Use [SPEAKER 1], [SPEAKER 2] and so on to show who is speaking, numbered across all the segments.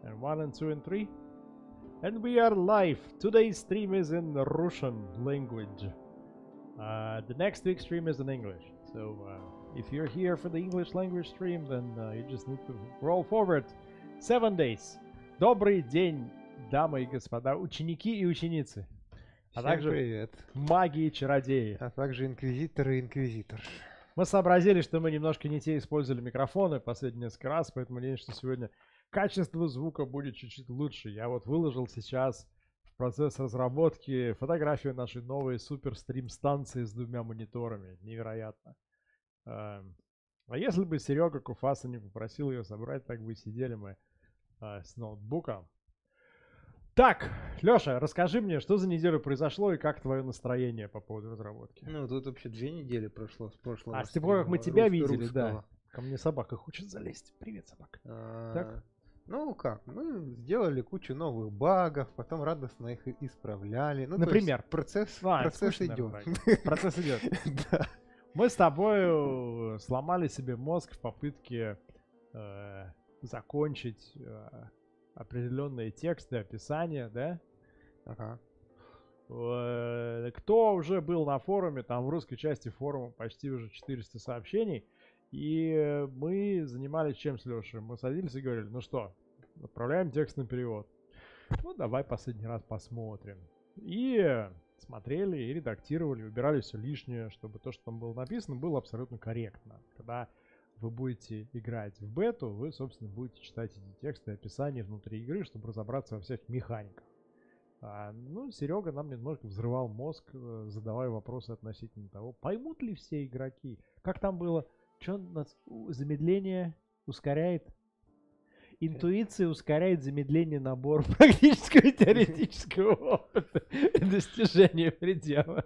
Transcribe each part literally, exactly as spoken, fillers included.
[SPEAKER 1] And one and two and three. And we are live. Today's stream is in Russian language. Uh, the next week's stream is in English. So uh, if you're here for the English language stream, then uh, you just need to roll forward seven days. Добрый день, дамы и господа, ученики и ученицы. А
[SPEAKER 2] Всем
[SPEAKER 1] также
[SPEAKER 2] привет.
[SPEAKER 1] маги и чародеи.
[SPEAKER 2] А также инквизиторы и инквизитор.
[SPEAKER 1] Мы сообразили, что мы немножко не те использовали микрофоны последние несколько раз, поэтому надеюсь, что сегодня качество звука будет чуть-чуть лучше. Я вот выложил сейчас в процесс разработки фотографию нашей новой супер стрим-станции с двумя мониторами. Невероятно. А если бы Серега Куфаса не попросил ее собрать, так бы и сидели мы с ноутбуком. Так, Леша, расскажи мне, что за неделю произошло и как твое настроение по поводу разработки?
[SPEAKER 2] Ну, тут вообще две недели прошло с прошлого.
[SPEAKER 1] А с тех пор, как мы тебя
[SPEAKER 2] рус-
[SPEAKER 1] видели,
[SPEAKER 2] русского.
[SPEAKER 1] да. Ко мне собака хочет залезть. Привет, собака.
[SPEAKER 2] А,
[SPEAKER 1] Так.
[SPEAKER 2] Ну как, мы сделали кучу новых багов, потом радостно их и- исправляли. Ну, то
[SPEAKER 1] Например?
[SPEAKER 2] есть процесс,
[SPEAKER 1] А, это
[SPEAKER 2] процесс
[SPEAKER 1] скучно,
[SPEAKER 2] идет.
[SPEAKER 1] наверное, процесс идет.
[SPEAKER 2] Да.
[SPEAKER 1] Мы с тобой сломали себе мозг в попытке э, закончить э, определенные тексты, описания, да?
[SPEAKER 2] Ага.
[SPEAKER 1] Э, Кто уже был на форуме, там в русской части форума почти уже четыреста сообщений, и мы занимались чем с Лешей? Мы садились и говорили, ну что, отправляем текст на перевод. Ну, давай последний раз посмотрим. И смотрели, и редактировали, убирали все лишнее, чтобы то, что там было написано, было абсолютно корректно. Когда вы будете играть в бету, вы, собственно, будете читать эти тексты и описания внутри игры, чтобы разобраться во всех механиках. А, ну, Серега нам немножко взрывал мозг, э, задавая вопросы относительно того, поймут ли все игроки. Как там было? Что нас у- замедление ускоряет? Интуиция ускоряет замедление набора практического и теоретического опыта и достижения предела.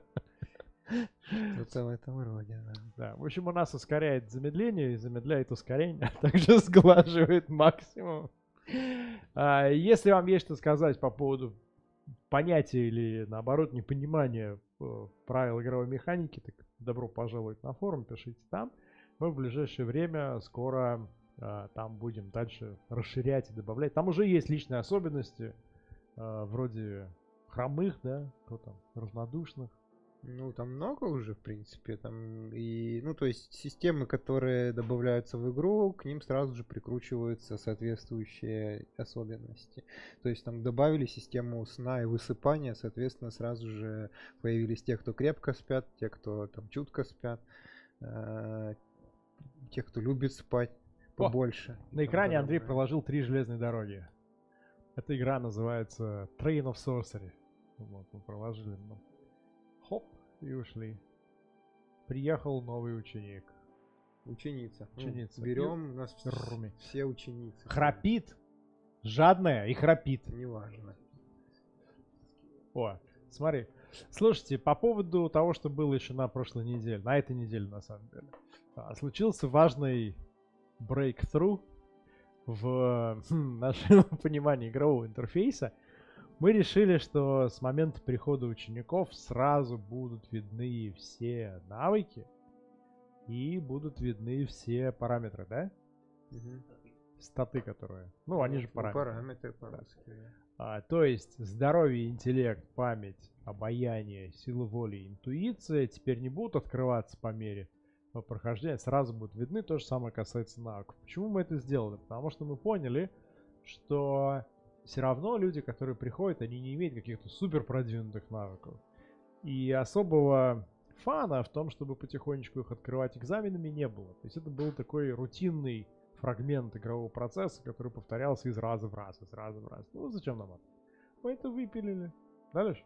[SPEAKER 2] Что-то в этом роде, да.
[SPEAKER 1] Да, в общем, у нас ускоряет замедление и замедляет ускорение, а также сглаживает максимум. А, если вам есть что сказать по поводу понятия или, наоборот, непонимания э, правил игровой механики, так добро пожаловать на форум, пишите там. Мы в ближайшее время скоро э, там будем дальше расширять и добавлять. Там уже есть личные особенности, э, вроде хромых, да, кто там, равнодушных.
[SPEAKER 2] Ну, там много уже, в принципе, там и, ну, то есть системы, которые добавляются в игру, к ним сразу же прикручиваются соответствующие особенности. То есть там добавили систему сна и высыпания, соответственно, сразу же появились те, кто крепко спят, те, кто там чутко спят, э, те, кто любит спать
[SPEAKER 1] О,
[SPEAKER 2] побольше.
[SPEAKER 1] На экране Андрей
[SPEAKER 2] Там,
[SPEAKER 1] проложил три железные дороги. Эта игра называется Train of Sorcery. Вот, мы проложили. Ну, хоп, и ушли. Приехал новый ученик.
[SPEAKER 2] Ученица. Ну,
[SPEAKER 1] Ученица.
[SPEAKER 2] берем, у нас вс-
[SPEAKER 1] Руми.
[SPEAKER 2] все ученицы.
[SPEAKER 1] Храпит. Жадная и храпит.
[SPEAKER 2] Неважно.
[SPEAKER 1] О, смотри. Слушайте, по поводу того, что было еще на прошлой неделе, на этой неделе на самом деле, а, случился важный breakthrough в хм, нашем понимании игрового интерфейса. Мы решили, что с момента прихода учеников сразу будут видны все навыки и будут видны все параметры, да?
[SPEAKER 2] Мгм.
[SPEAKER 1] Статы, которые... Ну, они же
[SPEAKER 2] Ну,
[SPEAKER 1] параметры.
[SPEAKER 2] Параметры по-русски, да.
[SPEAKER 1] А, то есть здоровье, интеллект, память, обаяние, сила воли, интуиция теперь не будут открываться по мере прохождения, сразу будут видны. То же самое касается навыков. Почему мы это сделали? Потому что мы поняли, что все равно люди, которые приходят, они не имеют каких-то супер продвинутых навыков. И особого фана в том, чтобы потихонечку их открывать экзаменами, не было. То есть это был такой рутинный фрагмент игрового процесса, который повторялся из раза в раз, из раза в раз. Ну, зачем нам это? Мы это выпилили. Да, Леш?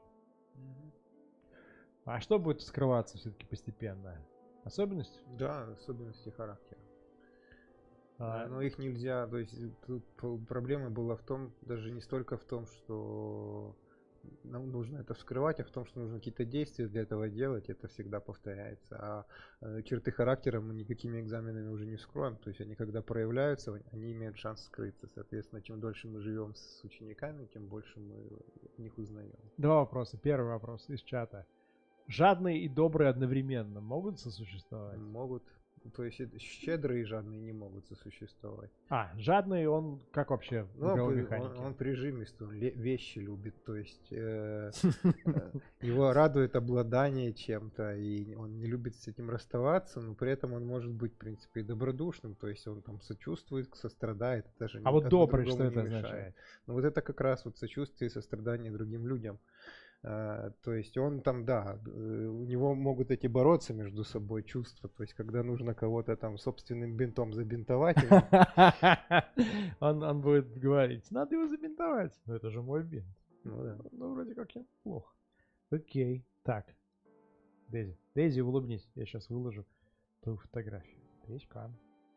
[SPEAKER 1] А что будет скрываться все-таки постепенно? Особенность?
[SPEAKER 2] Да, особенности характера.
[SPEAKER 1] А,
[SPEAKER 2] Да, но их нельзя, то есть тут п- проблема была в том, даже не столько в том, что нам нужно это вскрывать, а в том, что нужно какие-то действия для этого делать, это всегда повторяется. А э, черты характера мы никакими экзаменами уже не вскроем, то есть они когда проявляются, они имеют шанс скрыться. Соответственно, чем дольше мы живем с учениками, тем больше мы о них узнаем.
[SPEAKER 1] Два вопроса. Первый вопрос из чата. Жадные и добрые одновременно могут сосуществовать?
[SPEAKER 2] Могут, То есть это щедрые и жадные не могут сосуществовать.
[SPEAKER 1] А, жадный он как вообще в
[SPEAKER 2] Ну,
[SPEAKER 1] игровой
[SPEAKER 2] он,
[SPEAKER 1] механике?
[SPEAKER 2] он прижимистый, он ле- вещи любит, то есть э, э, его радует обладание чем-то, и он не любит с этим расставаться, но при этом он может быть, в принципе, и добродушным, то есть он там сочувствует, сострадает, даже
[SPEAKER 1] А
[SPEAKER 2] ни-
[SPEAKER 1] вот
[SPEAKER 2] одно
[SPEAKER 1] добрый, что
[SPEAKER 2] другому не
[SPEAKER 1] это
[SPEAKER 2] мешает.
[SPEAKER 1] означает?
[SPEAKER 2] Но вот это как раз вот сочувствие и сострадание другим людям. Uh, то есть он там, да, у него могут эти бороться между собой чувства, то есть когда нужно кого-то там собственным бинтом забинтовать,
[SPEAKER 1] он, он будет говорить, надо его забинтовать. Но это же мой бинт.
[SPEAKER 2] ну, да.
[SPEAKER 1] Ну, вроде как неплохо. Окей, так. Дейзи, Дейзи, улыбнись, я сейчас выложу твою фотографию. Дейзька.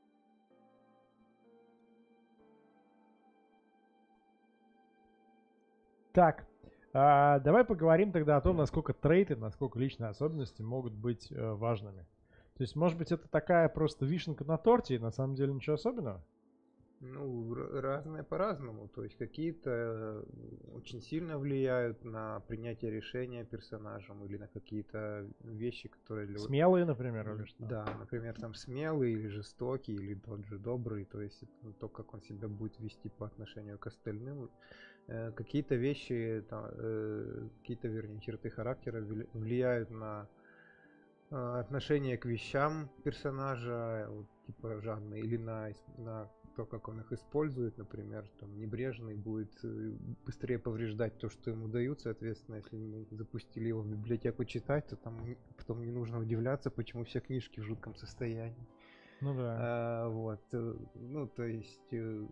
[SPEAKER 1] Так. А, давай поговорим тогда о том, насколько трейты, насколько личные особенности могут быть э, важными. То есть, может быть, это такая просто вишенка на торте, и на самом деле ничего особенного?
[SPEAKER 2] Ну, разные по-разному. То есть какие-то очень сильно влияют на принятие решения персонажем или на какие-то вещи, которые... Для...
[SPEAKER 1] Смелые, например, или что?
[SPEAKER 2] Да, например, там смелый или жестокий, или тот же добрый. То есть это то, как он себя будет вести по отношению к остальным. Какие-то вещи, там, э, какие-то, вернее, черты характера влияют на э, отношение к вещам персонажа, вот, типа жадный, или на, на то, как он их использует, например, там, небрежный будет быстрее повреждать то, что ему дают, соответственно, если мы запустили его в библиотеку читать, то там потом не нужно удивляться, почему все книжки в жутком состоянии.
[SPEAKER 1] Ну да.
[SPEAKER 2] А, вот, ну, то есть...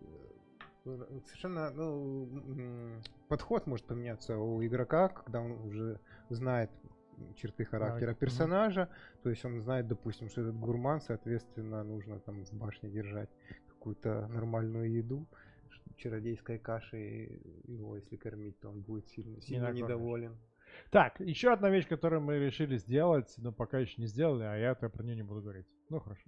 [SPEAKER 2] Совершенно, ну, подход может поменяться у игрока, когда он уже знает черты характера а, персонажа, угу. То есть он знает, допустим, что этот гурман, соответственно, нужно там в башне держать какую-то нормальную еду, чародейской кашей, его если кормить, то он будет сильно, сильно не недоволен.
[SPEAKER 1] Так, еще одна вещь, которую мы решили сделать, но пока еще не сделали, а я-то про нее не буду говорить. Ну хорошо.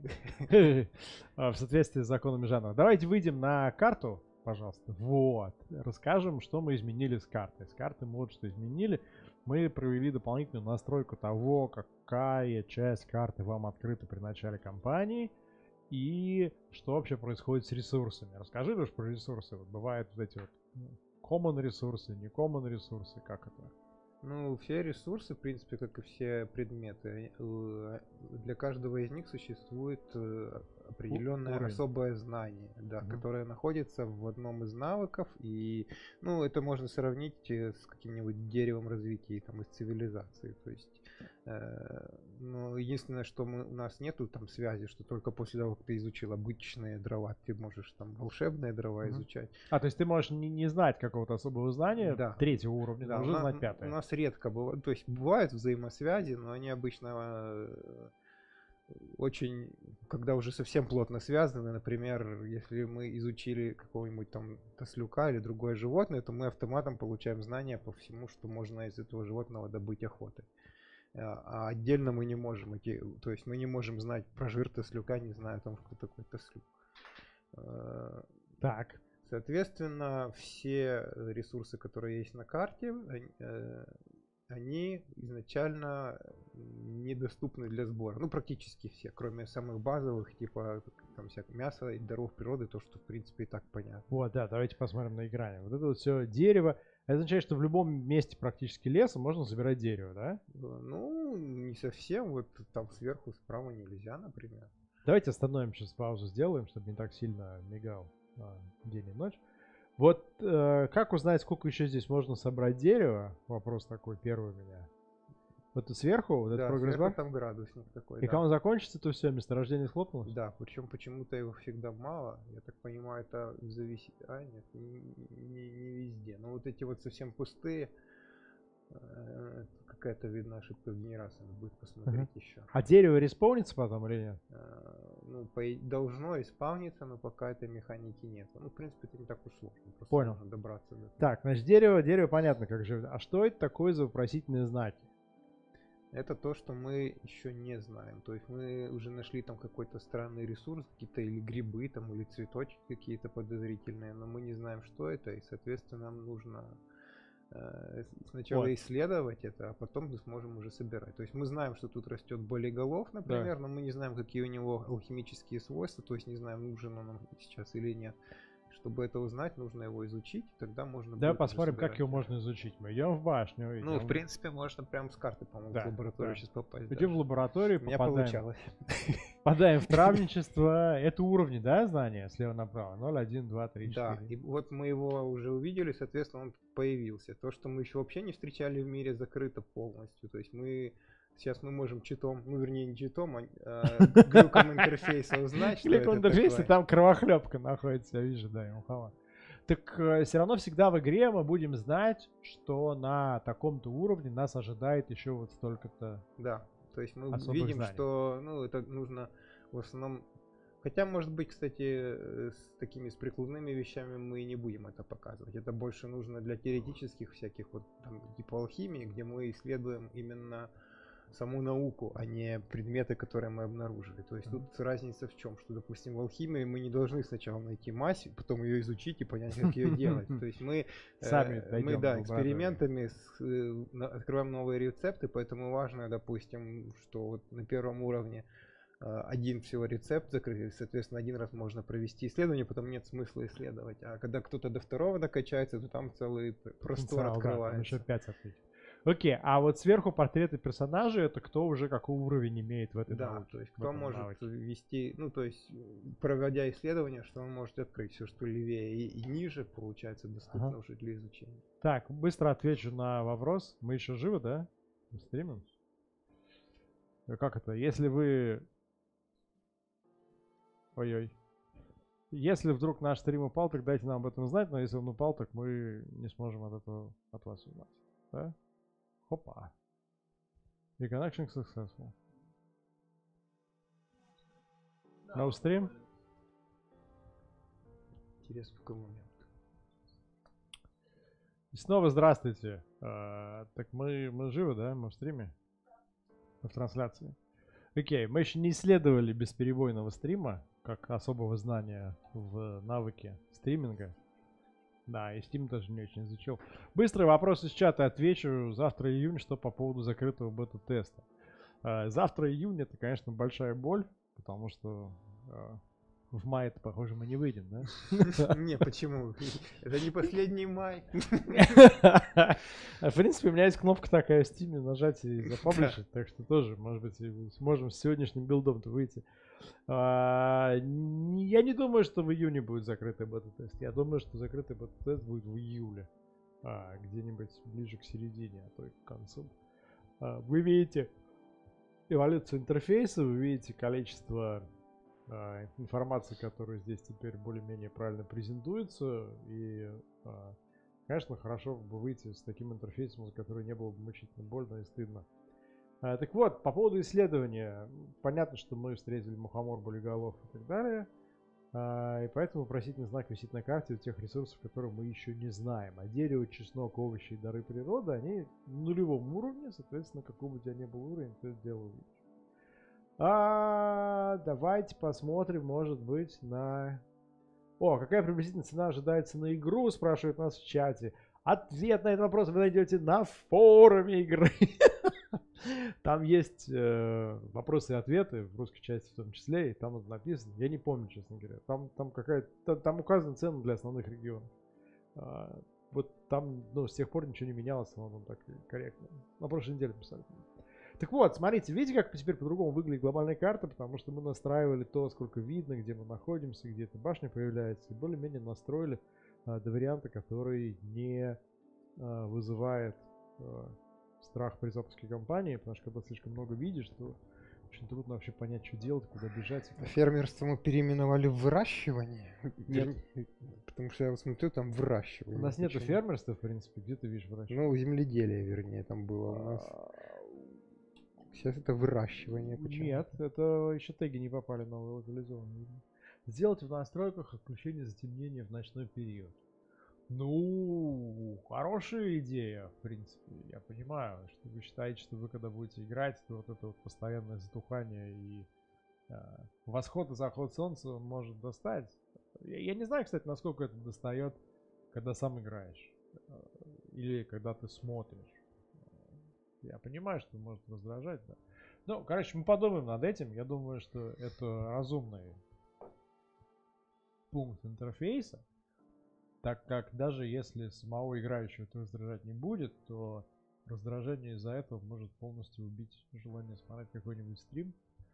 [SPEAKER 1] В соответствии с законами жанра. Давайте выйдем на карту. Пожалуйста. Вот. Расскажем, что мы изменили с картой. С карты мы вот что изменили. Мы провели дополнительную настройку того, какая часть карты вам открыта при начале кампании. И что вообще происходит с ресурсами. Расскажи, Леш, про ресурсы. Вот бывают вот эти вот common ресурсы, не common ресурсы. Как это?
[SPEAKER 2] Ну, все ресурсы, в принципе, как и все предметы, для каждого из них существует определенное уровень. Особое знание, да, угу. Которое находится в одном из навыков, и, ну, это можно сравнить с каким-нибудь деревом развития там, из цивилизации, то есть, э, ну, единственное, что мы, у нас нету там связи, что только после того, как ты изучил обычные дрова, ты можешь там волшебные дрова угу. изучать.
[SPEAKER 1] А, то есть ты можешь не, не знать какого-то особого знания
[SPEAKER 2] да.
[SPEAKER 1] третьего уровня,
[SPEAKER 2] да,
[SPEAKER 1] но уже знать пятое.
[SPEAKER 2] У нас редко бывает, то есть бывают взаимосвязи, но они обычно очень, когда уже совсем плотно связаны, например, если мы изучили какого-нибудь там таслюка или другое животное, то мы автоматом получаем знания по всему, что можно из этого животного добыть охотой. А отдельно мы не можем идти, то есть мы не можем знать про жир таслюка, не зная о том, кто такой таслюк.
[SPEAKER 1] Так.
[SPEAKER 2] Соответственно, все ресурсы, которые есть на карте, они изначально недоступны для сбора. Ну, практически все, кроме самых базовых, типа там всякое мясо и даров природы, то, что в принципе и так понятно.
[SPEAKER 1] Вот, да, давайте посмотрим на экране. Вот это вот все дерево. Это означает, что в любом месте практически леса можно собирать дерево, да?
[SPEAKER 2] Ну, не совсем. Вот там сверху, справа нельзя, например.
[SPEAKER 1] Давайте остановим, сейчас паузу сделаем, чтобы не так сильно мигал а, день и ночь. Вот э, как узнать, сколько еще здесь можно собрать дерева? Вопрос такой первый у меня. Вот сверху, вот
[SPEAKER 2] да,
[SPEAKER 1] этот прогресс-бар?
[SPEAKER 2] там градусник такой.
[SPEAKER 1] И
[SPEAKER 2] да.
[SPEAKER 1] когда он закончится, то все, месторождение схлопнулось?
[SPEAKER 2] Да, причем почему-то его всегда мало. Я так понимаю, это зависит... А, нет, не, не, не везде. Но вот эти вот совсем пустые, э, какая-то, видно, ошибка в генерации. Надо будет посмотреть uh-huh. еще.
[SPEAKER 1] А дерево респаунится потом или нет?
[SPEAKER 2] Э, ну, по, должно исполниться, но пока этой механики нет. Ну, в принципе, это не так уж сложно. Просто
[SPEAKER 1] понял.
[SPEAKER 2] Нужно добраться до...
[SPEAKER 1] Так, значит, дерево, дерево понятно, как живет. А что это такое за вопросительные знаки?
[SPEAKER 2] Это то, что мы еще не знаем. То есть мы уже нашли там какой-то странный ресурс, какие-то или грибы там, или цветочки какие-то подозрительные, но мы не знаем, что это, и, соответственно, нам нужно э, сначала
[SPEAKER 1] Вот.
[SPEAKER 2] исследовать это, а потом мы сможем уже собирать. То есть мы знаем, что тут растет болиголов, например,
[SPEAKER 1] Да.
[SPEAKER 2] но мы не знаем, какие у него алхимические свойства, то есть не знаем, нужен он нам сейчас или нет. Чтобы это узнать, нужно его изучить, тогда можно
[SPEAKER 1] Давай
[SPEAKER 2] будет уже
[SPEAKER 1] посмотрим, как
[SPEAKER 2] собирать
[SPEAKER 1] его
[SPEAKER 2] уже.
[SPEAKER 1] можно изучить. Мы идем в башню,
[SPEAKER 2] Ну, в
[SPEAKER 1] идем,
[SPEAKER 2] принципе, можно прям с карты, по-моему, в
[SPEAKER 1] да,
[SPEAKER 2] лабораторию
[SPEAKER 1] да.
[SPEAKER 2] сейчас попасть.
[SPEAKER 1] идем в
[SPEAKER 2] даже.
[SPEAKER 1] лабораторию,
[SPEAKER 2] У меня
[SPEAKER 1] попадаем,
[SPEAKER 2] получалось.
[SPEAKER 1] попадаем в травничество. Это уровни, да, знания? Слева направо. ноль, один, два, три,
[SPEAKER 2] Да,
[SPEAKER 1] четыре.
[SPEAKER 2] и вот мы его уже увидели, соответственно, он появился. То, что мы еще вообще не встречали в мире, закрыто полностью. То есть мы сейчас мы можем читом, ну вернее не читом, а э, глюком интерфейса узнать, что
[SPEAKER 1] Клик в
[SPEAKER 2] это
[SPEAKER 1] интерфейсе,
[SPEAKER 2] такое.
[SPEAKER 1] там кровохлебка находится, я вижу, да, МХВ. Так э, все равно всегда в игре мы будем знать, что на таком-то уровне нас ожидает еще вот столько-то.
[SPEAKER 2] Да, то есть мы
[SPEAKER 1] особых
[SPEAKER 2] видим,
[SPEAKER 1] знаний.
[SPEAKER 2] что ну это нужно в основном. Хотя, может быть, кстати, э, с такими с прикладными вещами мы и не будем это показывать. Это больше нужно для теоретических всяких вот там, типа алхимии, где мы исследуем именно саму науку, а не предметы, которые мы обнаружили. То есть тут разница в чем, что, допустим, в алхимии мы не должны сначала найти мазь, потом ее изучить и понять, как ее делать. То есть мы
[SPEAKER 1] Сами
[SPEAKER 2] э,
[SPEAKER 1] дойдем
[SPEAKER 2] мы
[SPEAKER 1] в
[SPEAKER 2] да
[SPEAKER 1] лабораторию.
[SPEAKER 2] экспериментами с, э, на- открываем новые рецепты, поэтому важно, допустим, что вот на первом уровне э, один всего рецепт закрыт, соответственно, один раз можно провести исследование, потом нет смысла исследовать. А когда кто-то до второго докачается, то там целый простор
[SPEAKER 1] Потенциал, да, там еще
[SPEAKER 2] открывается.
[SPEAKER 1] пять ответов. Окей, а вот сверху портреты персонажей, это кто уже какой уровень имеет в этой
[SPEAKER 2] Да,
[SPEAKER 1] науке?
[SPEAKER 2] то есть
[SPEAKER 1] в
[SPEAKER 2] кто
[SPEAKER 1] этом
[SPEAKER 2] может
[SPEAKER 1] навыке?
[SPEAKER 2] вести, ну то есть м, проводя исследование, что он может открыть, все что левее и, и ниже, получается, доступно
[SPEAKER 1] Ага.
[SPEAKER 2] уже для изучения.
[SPEAKER 1] Так, быстро отвечу на вопрос. Мы еще живы, да? Мы стримим? Э, Как это? Если вы... Ой-ой. Если вдруг наш стрим упал, так дайте нам об этом знать, но если он упал, так мы не сможем от этого от вас узнать. Да? Хопа. Reconnection successful. No stream?
[SPEAKER 2] Интересно, в какой момент.
[SPEAKER 1] И снова здравствуйте. А, так мы, мы живы, да? Мы в стриме? В трансляции. Окей, мы еще не исследовали бесперебойного стрима, как особого знания в навыке стриминга. Да, и Steam тоже не очень изучил. Быстрый вопрос из чата отвечу. Завтра июнь, что по поводу закрытого бета-теста. А, завтра июнь это, конечно, большая боль, потому что а, в мае-то, похоже, мы не выйдем, да?
[SPEAKER 2] Не, почему? Это не последний май.
[SPEAKER 1] В принципе, у меня есть кнопка такая в Steam, нажать и запаблишить, так что тоже, может быть, и сможем с сегодняшним билдом-то выйти. А, не- Я не думаю, что в июне будет закрытый бета-тест. Я думаю, что закрытый бета-тест будет в июле. А, где-нибудь ближе к середине, а то и к концу. А, Вы видите эволюцию интерфейса, вы видите количество а, информации, которая здесь теперь более-менее правильно презентуется. И, а, конечно, хорошо бы выйти с таким интерфейсом, за который не было бы мучительно больно и стыдно. А, так вот, по поводу исследования. Понятно, что мы встретили мухомор, болиголов и так далее. А, и поэтому вопросительный знак висит на карте у тех ресурсов, которые мы еще не знаем. А дерево, чеснок, овощи и дары природы, они на нулевом уровне. Соответственно, какой бы у тебя ни был уровень, ты это дело увидишь. А, давайте посмотрим, может быть, на... О, какая приблизительно цена ожидается на игру, спрашивают нас в чате. Ответ на этот вопрос вы найдете на форуме игры. Там есть э, вопросы и ответы, в русской части в том числе, и там это написано. Я не помню, честно говоря. Там, там какая-то, там, там указаны цены для основных регионов. А, вот там, ну, с тех пор ничего не менялось, но там так корректно. На прошлой неделе писали. Так вот, смотрите, видите, как теперь по-другому выглядит глобальная карта, потому что мы настраивали то, сколько видно, где мы находимся, где эта башня появляется, и более-менее настроили а, до варианта, который не а, вызывает а, страх при запуске кампании, потому что когда слишком много видишь, то очень трудно вообще понять, что делать, куда бежать. и как.
[SPEAKER 2] Фермерство мы переименовали в выращивание.
[SPEAKER 1] Нет.
[SPEAKER 2] Потому что я вот смотрю, там выращивание.
[SPEAKER 1] У нас нету
[SPEAKER 2] Почему?
[SPEAKER 1] фермерства, в принципе, где ты видишь выращивание?
[SPEAKER 2] Ну, земледелие, вернее, там было у нас. Сейчас это выращивание. Почему?
[SPEAKER 1] Нет, это еще теги не попали новые локализованные. Сделать в настройках отключение затемнения в ночной период. Ну, хорошая идея, в принципе. Я понимаю, что вы считаете, что вы когда будете играть, то вот это вот постоянное затухание и э, восход и заход солнца он может достать. Я, я не знаю, кстати, насколько это достает, когда сам играешь. или когда ты смотришь. Я понимаю, что может раздражать, да. Ну, короче, мы подумаем над этим. Я думаю, что это разумный пункт интерфейса, так как даже если самого играющего это раздражать не будет, то раздражение из-за этого может полностью убить желание смотреть какой-нибудь стрим.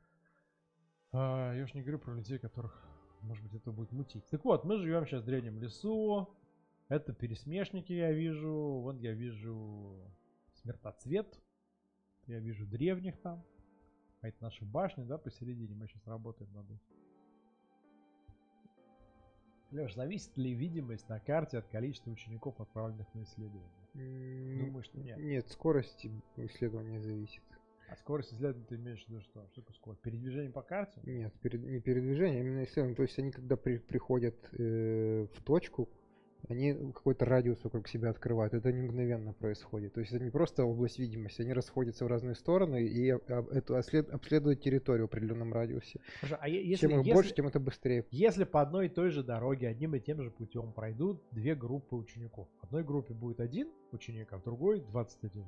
[SPEAKER 1] А, я уж не говорю про людей, которых, может быть, это будет мутить. Так вот, мы живем сейчас в древнем лесу. Это пересмешники я вижу. Вон я вижу смертоцвет. Я вижу древних там. А это наши башни, да, посередине. Мы сейчас работаем над этим. Леш, зависит ли видимость на карте от количества учеников, отправленных на исследование? Думаю, что нет.
[SPEAKER 2] Нет, скорость исследования зависит.
[SPEAKER 1] А скорость исследования ты имеешь в виду что? Что такое скорость? Передвижение по карте?
[SPEAKER 2] Нет, перед, не передвижение, а именно исследование. То есть они когда при, приходят э, в точку, они какой-то радиус вокруг себя открывают. Это не мгновенно происходит. То есть это не просто область видимости, они расходятся в разные стороны и эту обследуют территорию в определенном радиусе.
[SPEAKER 1] Хорошо, а если,
[SPEAKER 2] чем их
[SPEAKER 1] если,
[SPEAKER 2] больше, тем это быстрее.
[SPEAKER 1] Если по одной и той же дороге, одним и тем же путем пройдут две группы учеников. В одной группе будет один ученик, а в другой двадцать один.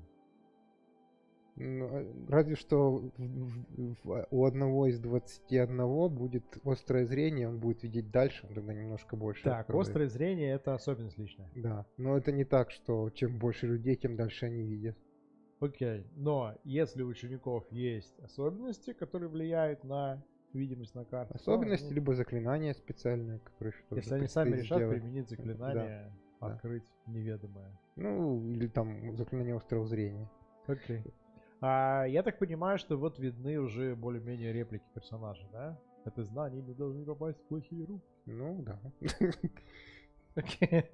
[SPEAKER 2] Разве что у одного из двадцати одного будет острое зрение, он будет видеть дальше, он тогда немножко больше.
[SPEAKER 1] Так, откроет. Острое зрение — это особенность личная.
[SPEAKER 2] Да, но это не так, что чем больше людей, тем дальше они видят.
[SPEAKER 1] Окей, но если у учеников есть особенности, которые влияют на видимость на карте.
[SPEAKER 2] Особенности,
[SPEAKER 1] то, ну,
[SPEAKER 2] либо заклинания специальные, которые что-то
[SPEAKER 1] если они сами решат
[SPEAKER 2] сделать.
[SPEAKER 1] применить заклинание, да, открыть да. неведомое.
[SPEAKER 2] Ну, или там заклинание острого зрения.
[SPEAKER 1] Окей. А, я так понимаю, что вот видны уже более-менее реплики персонажей, да? Это знания не должны попасть в плохие руки.
[SPEAKER 2] Ну, да.
[SPEAKER 1] Окей.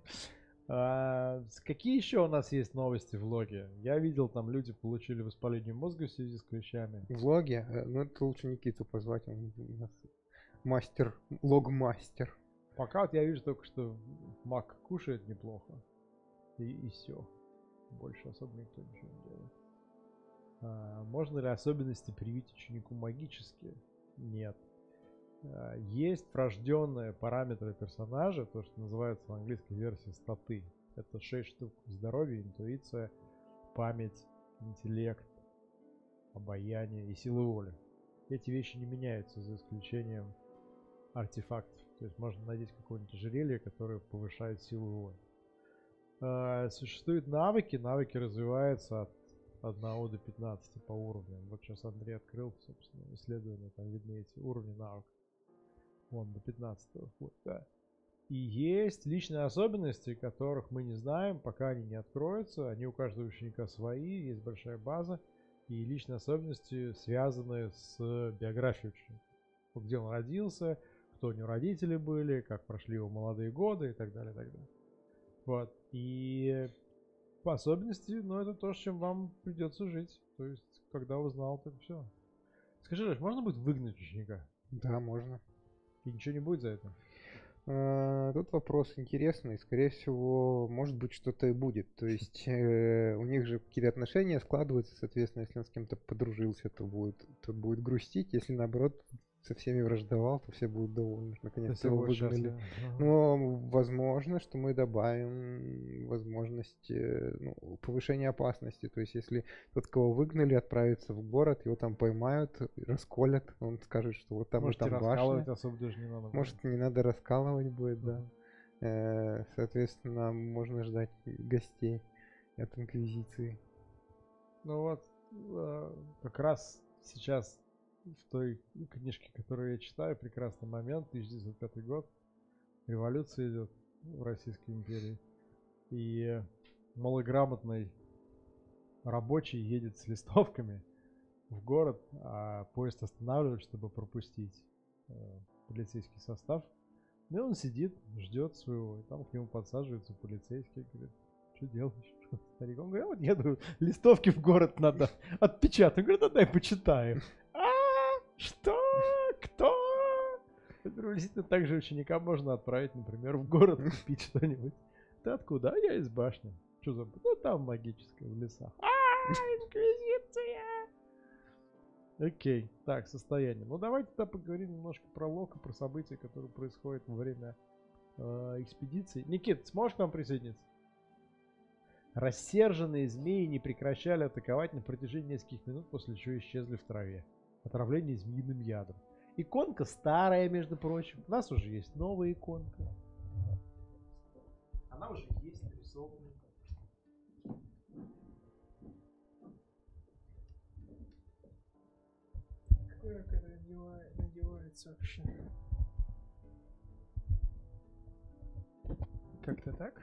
[SPEAKER 1] А, какие еще у нас есть новости в логе? Я видел, там люди получили воспаление мозга в связи с клещами.
[SPEAKER 2] В логе? Ну, это лучше Никиту позвать, он у нас мастер, лог-мастер.
[SPEAKER 1] Пока вот я вижу только, что маг кушает неплохо. И, и все. Больше особо никто ничего не делает. А, можно ли особенности привить ученику магические? Нет. А, есть врожденные параметры персонажа, то, что называется в английской версии статы. Это шесть штук: здоровье, интуиция, память, интеллект, обаяние и сила воли. Эти вещи не меняются за исключением артефактов. То есть можно надеть какое-нибудь ожерелье, которое повышает силу воли. А, существуют навыки. Навыки развиваются от одного до пятнадцати по уровням. Вот сейчас Андрей открыл, собственно, исследование, там видны эти уровни навыков. Вон, до пятнадцатого. Вот, да. И есть личные особенности, которых мы не знаем, пока они не откроются. Они у каждого ученика свои, есть большая база. И личные особенности связаны с биографией ученика. Где он родился, кто у него родители были, как прошли его молодые годы и так далее, и так далее. Вот. И по особенности, но это то, с чем вам придется жить. То есть, когда узнал, так все. Скажи, Леш, можно будет выгнать ученика?
[SPEAKER 2] Да, можно.
[SPEAKER 1] И ничего не будет за это?
[SPEAKER 2] А, тут вопрос интересный. Скорее всего, может быть, что-то и будет. То есть, э, у них же какие-то отношения складываются. Соответственно, если он с кем-то подружился, то будет, то будет грустить. Если наоборот со всеми враждовал, то все будут довольны. Наконец-то его выгнали. Но возможно, что мы добавим возможность э, ну, повышения опасности. То есть, если тот, кого выгнали, отправится в город, его там поймают, расколят, он скажет, что вот там
[SPEAKER 1] Может,
[SPEAKER 2] и там башня.
[SPEAKER 1] Особо даже не надо.
[SPEAKER 2] Может, не надо раскалывать будет, да. Uh-huh. Соответственно, можно ждать гостей от Инквизиции.
[SPEAKER 1] Ну вот, как раз сейчас в той книжке, которую я читаю, прекрасный момент, тысяча девятьсот пятый год, революция идет в Российской империи, и малограмотный рабочий едет с листовками в город, а поезд останавливают, чтобы пропустить э, полицейский состав. И он сидит, ждет своего, и там к нему подсаживается полицейский, говорит: что делаешь? Старик, он говорит: а вот еду, листовки в город надо отпечатать. Он говорит: да дай почитаю. Что? Кто? Приблизительно так же ученика можно отправить, например, в город купить что-нибудь. Ты откуда? А я из башни. Что за... Ну, там магическое, в лесах. А, инквизиция! Окей. Так, состояние. Ну, давайте тогда поговорим немножко про лог и про события, которые происходят во время э, экспедиции. Никит, сможешь к нам присоединиться? Рассерженные змеи не прекращали атаковать на протяжении нескольких минут, после чего исчезли в траве. Отравление змеиным ядом. Иконка старая, между прочим. У нас уже есть новая иконка. Она уже есть нарисованная.
[SPEAKER 3] Как это надевается вообще? Как-то так?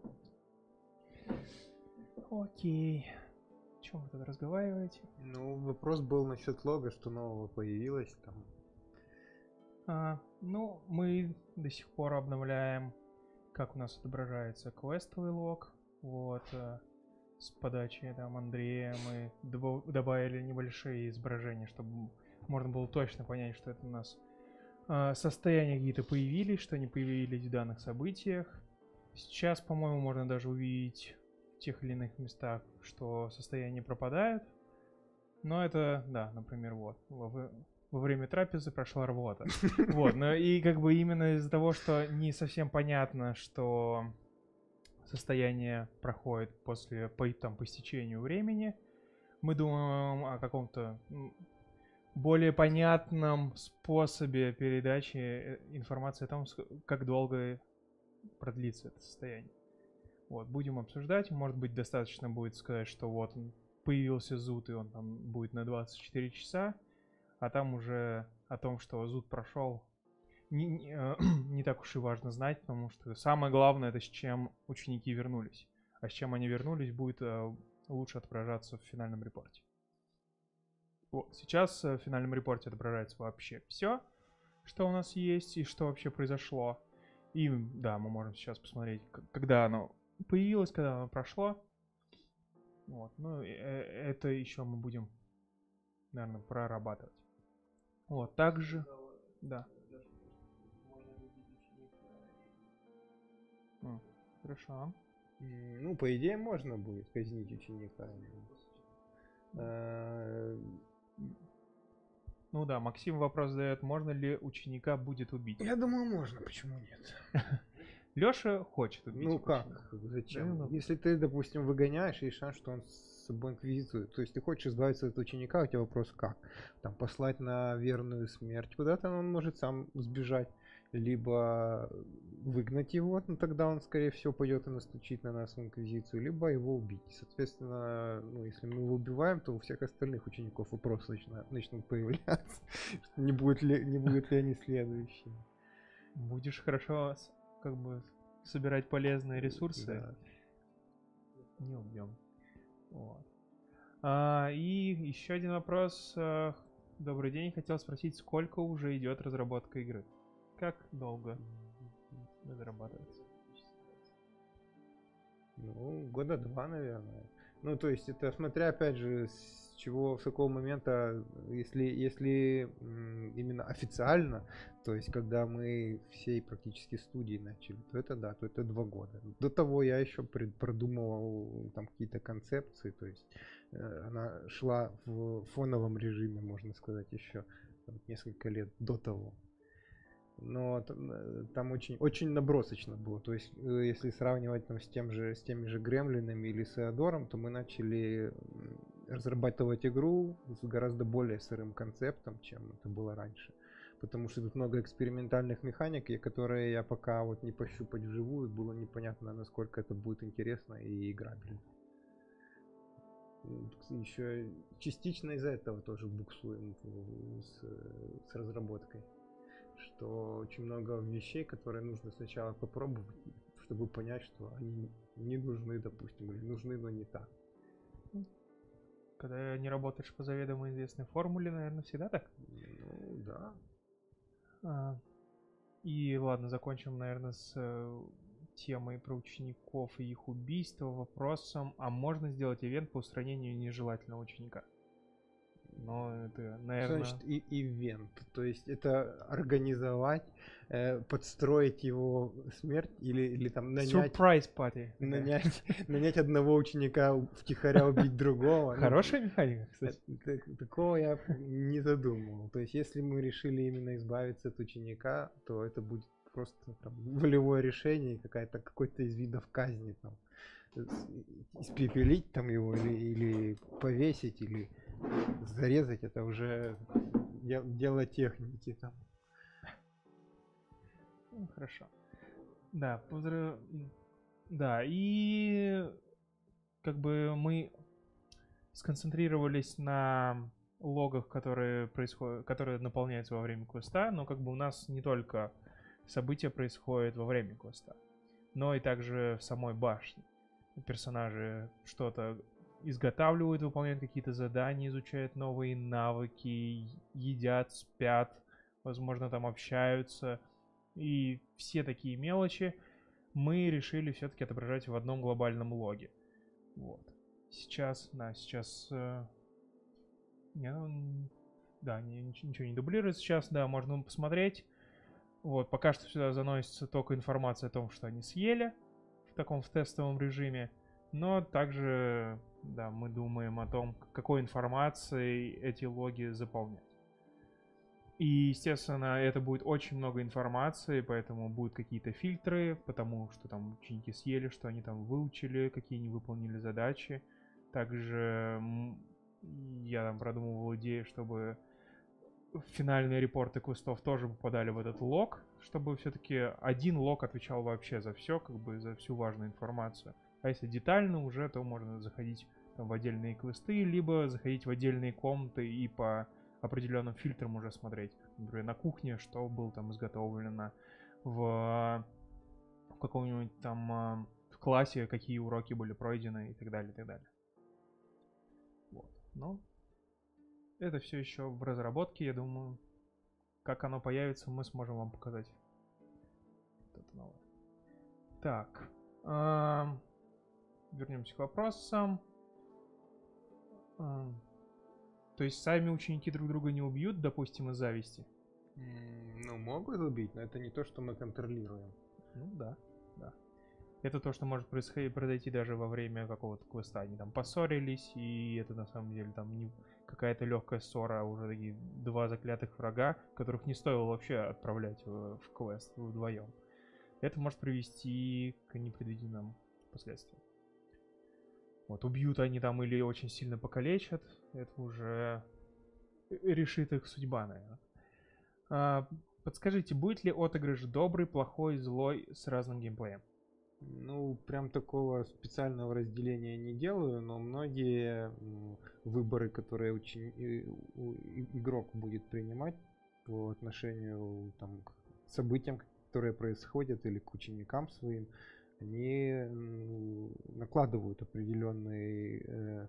[SPEAKER 3] Окей. О чем вы тут разговариваете?
[SPEAKER 2] Ну, вопрос был насчет лога, что нового появилось там.
[SPEAKER 3] А, ну, мы до сих пор обновляем, как у нас отображается квестовый лог. Вот. А, с подачи там Андрея мы добав- добавили небольшие изображения, чтобы можно было точно понять, что это у нас а, состояния какие-то появились, что они появились в данных событиях. Сейчас, по-моему, можно даже увидеть в тех или иных местах, что состояния пропадают. Но это, да, например, вот, во, во время трапезы прошла работа. Вот, но и как бы именно из-за того, что не совсем понятно, что состояние проходит после, по, там, по истечению времени, мы думаем о каком-то более понятном способе передачи информации о том, как долго продлится это состояние. Вот, будем обсуждать. Может быть, достаточно будет сказать, что вот он появился зуд, и он там будет на двадцать четыре часа, а там уже о том, что зуд прошел, не, не, э, не так уж и важно знать, потому что самое главное, это с чем ученики вернулись. А с чем они вернулись, будет э, лучше отображаться в финальном репорте. Вот, сейчас в финальном репорте отображается вообще все, что у нас есть и что вообще произошло. И да, мы можем сейчас посмотреть, когда оно появилось, когда оно прошло. Вот, ну, это еще мы будем, наверное, прорабатывать. Вот, также, да. М, хорошо.
[SPEAKER 2] Ну, по идее, можно будет казнить ученика. Э,
[SPEAKER 3] Ну да, Максим вопрос задает, можно ли ученика будет убить.
[SPEAKER 2] Я думаю, можно, почему нет?
[SPEAKER 3] Лёша хочет убить.
[SPEAKER 2] Ну как?
[SPEAKER 3] ученика.
[SPEAKER 2] Зачем?
[SPEAKER 3] Да, ну.
[SPEAKER 2] Если ты, допустим, выгоняешь, есть шанс, что он с собой инквизицирует. То есть ты хочешь избавиться от ученика, у тебя вопрос как? Там послать на верную смерть куда-то, он может сам сбежать. Либо выгнать его, ну тогда он, скорее всего, пойдет и настучит на нас в инквизицию, либо его убить. Соответственно, ну, если мы его убиваем, то у всех остальных учеников вопросы начнут, начнут появляться. Не будет ли, не будут ли они следующими.
[SPEAKER 3] Будешь хорошо как бы собирать полезные ресурсы.
[SPEAKER 2] Да.
[SPEAKER 3] Не убьем. Вот. А, и еще один вопрос. Добрый день. Хотел спросить, сколько уже идет разработка игры? Как долго разрабатывается?
[SPEAKER 2] Ну, года два, наверное. Ну, то есть, это смотря, опять же, с чего, с какого момента, если, если именно официально, то есть, когда мы всей практически студии начали, то это да, то это два года. До того я еще пред, продумывал там какие-то концепции, то есть, она шла в фоновом режиме, можно сказать, еще там, несколько лет до того. Но там, там очень, очень набросочно было. То есть, если сравнивать там, с, тем же, с теми же Гремлинами или с Эодором, то мы начали разрабатывать игру с гораздо более сырым концептом, чем это было раньше. Потому что тут много экспериментальных механик, которые я пока вот не пощупать вживую, было непонятно, насколько это будет интересно и играбельно. Еще частично из-за этого тоже буксуем с, с разработкой. Что очень много вещей, которые нужно сначала попробовать, чтобы понять, что они не нужны, допустим, или нужны, но не так.
[SPEAKER 3] Когда не работаешь по заведомо известной формуле, наверное, всегда так?
[SPEAKER 2] Ну, да.
[SPEAKER 3] А, и ладно, закончим, наверное, с э, темой про учеников и их убийства вопросом, а можно сделать ивент по устранению нежелательного ученика? Но это, наверное...
[SPEAKER 2] Что значит и ивент? То есть это организовать, э, подстроить его смерть или, или там нанять...
[SPEAKER 3] Surprise party.
[SPEAKER 2] Нанять, нанять одного ученика втихаря убить другого.
[SPEAKER 3] Хорошая механика, кстати.
[SPEAKER 2] Такого я не задумывал. То есть если мы решили именно избавиться от ученика, то это будет просто там, волевое решение, какая-то какой-то из видов казни, там, испепелить там его или, или повесить, или зарезать, это уже дело техники там.
[SPEAKER 3] Ну, хорошо. Да, поздрав... да, и как бы мы сконцентрировались на логах, которые происходят, которые наполняются во время квеста, но как бы у нас не только события происходят во время квеста, но и также в самой башне. Персонажи что-то изготавливают, выполняют какие-то задания, изучают новые навыки, едят, спят, возможно, там общаются. И все такие мелочи мы решили все-таки отображать в одном глобальном логе. Вот. Сейчас, да, сейчас... Э, не, да, не, ничего не дублирует сейчас, да, можно посмотреть. Вот, пока что сюда заносится только информация о том, что они съели в таком в тестовом режиме. Но также, да, мы думаем о том, какой информацией эти логи заполнять. И, естественно, это будет очень много информации, поэтому будут какие-то фильтры, потому что там ученики съели, что они там выучили, какие они выполнили задачи. Также я там продумывал идею, чтобы финальные репорты квестов тоже попадали в этот лог, чтобы все-таки один лог отвечал вообще за все, как бы за всю важную информацию. А если детально уже, то можно заходить там в отдельные квесты, либо заходить в отдельные комнаты и по определенным фильтрам уже смотреть. Например, на кухне, что было там изготовлено, в, в каком-нибудь там в классе, какие уроки были пройдены и так далее, и так далее. Вот. Но это все еще в разработке, я думаю. Как оно появится, мы сможем вам показать. Это новое. Так. Э-м, вернемся к вопросам. Э-м, то есть сами ученики друг друга не убьют, допустим, из зависти?
[SPEAKER 2] Ну, могут убить, но это не то, что мы контролируем.
[SPEAKER 3] Ну да, да. Это то, что может происходить, произойти даже во время какого-то квеста. Они там поссорились, и это на самом деле там не какая-то легкая ссора, а уже такие два заклятых врага, которых не стоило вообще отправлять в, в квест вдвоем. Это может привести к непредвиденным последствиям. Вот, убьют они там или очень сильно покалечат, это уже решит их судьба, наверное. А, подскажите, будет ли отыгрыш добрый, плохой, злой с разным геймплеем?
[SPEAKER 2] Ну, прям такого специального разделения не делаю, но многие выборы, которые очень игрок будет принимать по отношению там, к событиям, которые происходят, или к ученикам своим, они накладывают определенный э,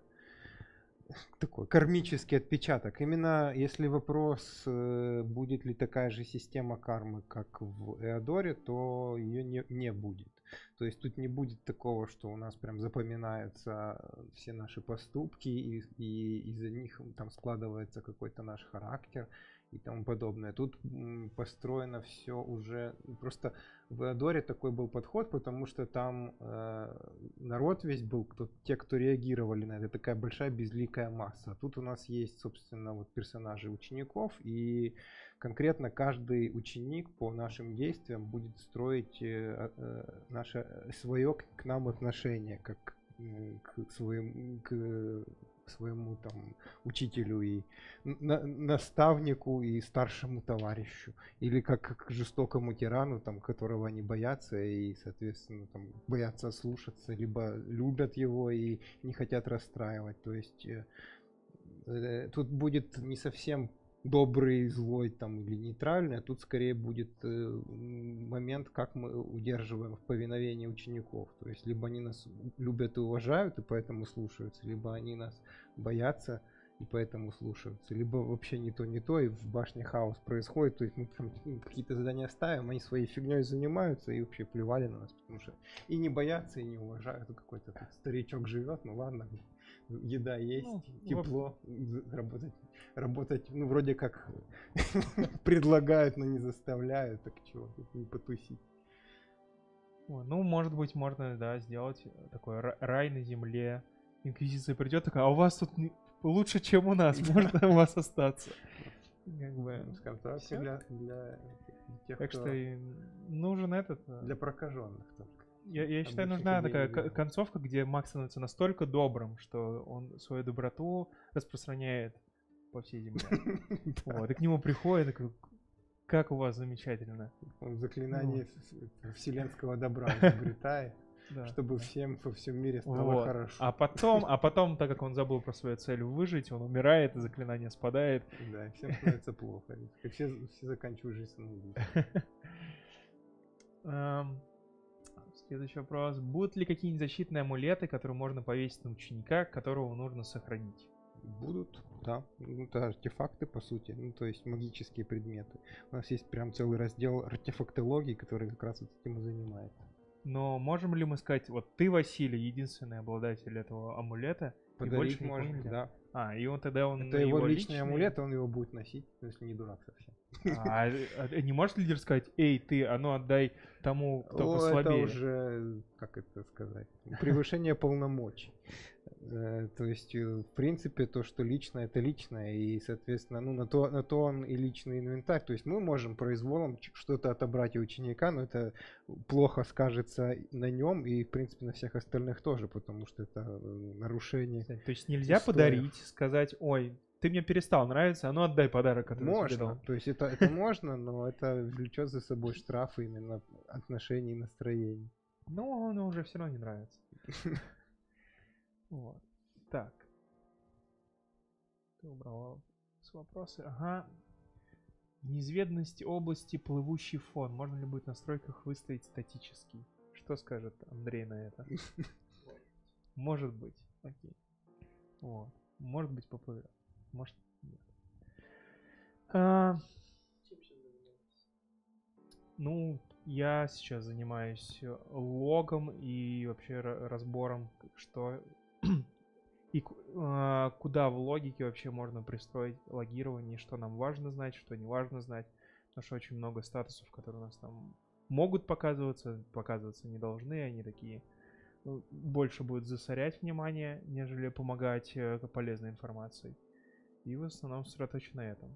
[SPEAKER 2] такой кармический отпечаток. Именно если вопрос, э, будет ли такая же система кармы, как в Эодоре, то ее не, не будет. То есть тут не будет такого, что у нас прям запоминаются все наши поступки, и, и из-за них там складывается какой-то наш характер и тому подобное. Тут построено все уже... Просто в Эодоре такой был подход, потому что там э, народ весь был, кто, те, кто реагировали на это, такая большая безликая масса. А тут у нас есть, собственно, вот персонажи учеников, и конкретно каждый ученик по нашим действиям будет строить э, э, наше свое к, к нам отношение, как э, к своему... К, своему там учителю и на, наставнику и старшему товарищу, или как, как к жестокому тирану, там, которого они боятся и, соответственно, там, боятся слушаться, либо любят его и не хотят расстраивать. То есть э, э, тут будет не совсем добрый, злой там, или нейтральный, а тут скорее будет э, момент, как мы удерживаем в повиновении учеников. То есть либо они нас любят и уважают, и поэтому слушаются, либо они нас боятся и поэтому слушаются, либо вообще не то, не то, и в башне хаос происходит. То есть мы там какие-то задания ставим, они своей фигней занимаются и вообще плевали на нас, потому что и не боятся, и не уважают. Какой-то тут старичок живет, ну ладно, еда есть, ну, тепло, в... работать, работать, ну вроде как предлагают, но не заставляют, так чего, тут не потусить.
[SPEAKER 3] Ну, может быть, можно, да, сделать такой рай на земле. Инквизиция придет такая, а у вас тут лучше, чем у нас, можно у вас остаться.
[SPEAKER 2] Как бы, скажем так, для, для тех,
[SPEAKER 3] Так
[SPEAKER 2] кто
[SPEAKER 3] что и нужен этот... э,
[SPEAKER 2] для прокаженных только.
[SPEAKER 3] Я, я считаю,
[SPEAKER 2] Обычных
[SPEAKER 3] нужна
[SPEAKER 2] людей
[SPEAKER 3] такая
[SPEAKER 2] не
[SPEAKER 3] ко-
[SPEAKER 2] видно.
[SPEAKER 3] концовка, где Макс становится настолько добрым, что он свою доброту распространяет по всей земле. Вот, и к нему приходит, такой, как у вас замечательно.
[SPEAKER 2] Он заклинание
[SPEAKER 3] Ну.
[SPEAKER 2] в- вселенского добра изобретает,
[SPEAKER 3] Да,
[SPEAKER 2] чтобы
[SPEAKER 3] да.
[SPEAKER 2] всем во всем мире стало
[SPEAKER 3] Вот.
[SPEAKER 2] хорошо.
[SPEAKER 3] А потом, а потом, так как он забыл про свою цель выжить, он умирает, и заклинание спадает.
[SPEAKER 2] Да, и всем становится плохо. И все, все заканчивают жизнь самоубийством.
[SPEAKER 3] Эм, Следующий вопрос. Будут ли какие-нибудь защитные амулеты, которые можно повесить на ученика, которого нужно сохранить?
[SPEAKER 2] Будут, да. Ну, это артефакты, по сути. Ну, то есть магические предметы. У нас есть прям целый раздел артефактологии, который как раз вот этим и занимается.
[SPEAKER 3] Но можем ли мы сказать, вот ты, Василий, единственный обладатель этого амулета, и
[SPEAKER 2] Подарить
[SPEAKER 3] больше никому
[SPEAKER 2] можно,
[SPEAKER 3] нельзя?
[SPEAKER 2] да.
[SPEAKER 3] А, и он тогда он
[SPEAKER 2] Это его личный амулет, он его будет носить, если не дурак совсем.
[SPEAKER 3] А, а не может лидер сказать, эй, ты, а ну отдай тому, кто
[SPEAKER 2] О,
[SPEAKER 3] послабее?
[SPEAKER 2] это уже, как это сказать, превышение полномочий. Э, То есть, э, в принципе, то, что личное, это личное, и, соответственно, ну, на то, на то он и личный инвентарь. То есть мы можем произволом ч- что-то отобрать у ученика, но это плохо скажется на нем и, в принципе, на всех остальных тоже, потому что это э, нарушение.
[SPEAKER 3] То есть нельзя
[SPEAKER 2] устоев.
[SPEAKER 3] подарить, сказать, ой, ты мне перестал нравиться, а ну отдай подарок, который тебе
[SPEAKER 2] Можно,
[SPEAKER 3] дал.
[SPEAKER 2] то есть это, это можно, но это влечет за собой штрафы именно отношений и настроений.
[SPEAKER 3] Но он уже все равно не нравится. Вот. Так. Ты убрал с вопросы. Ага. В неизведанности области плывущий фон. Можно ли будет в настройках выставить статический? Что скажет Андрей на это? Может быть. Окей. Вот. Может быть поплывет. Может нет. А, ну, я сейчас занимаюсь э, логом и вообще ра- разбором, что и ку- а, куда в логике вообще можно пристроить логирование, что нам важно знать, что не важно знать. Потому что очень много статусов, которые у нас там могут показываться, показываться не должны, они такие э, больше будут засорять внимание, нежели помогать э, полезной информацией. И в основном сосредоточен на этом.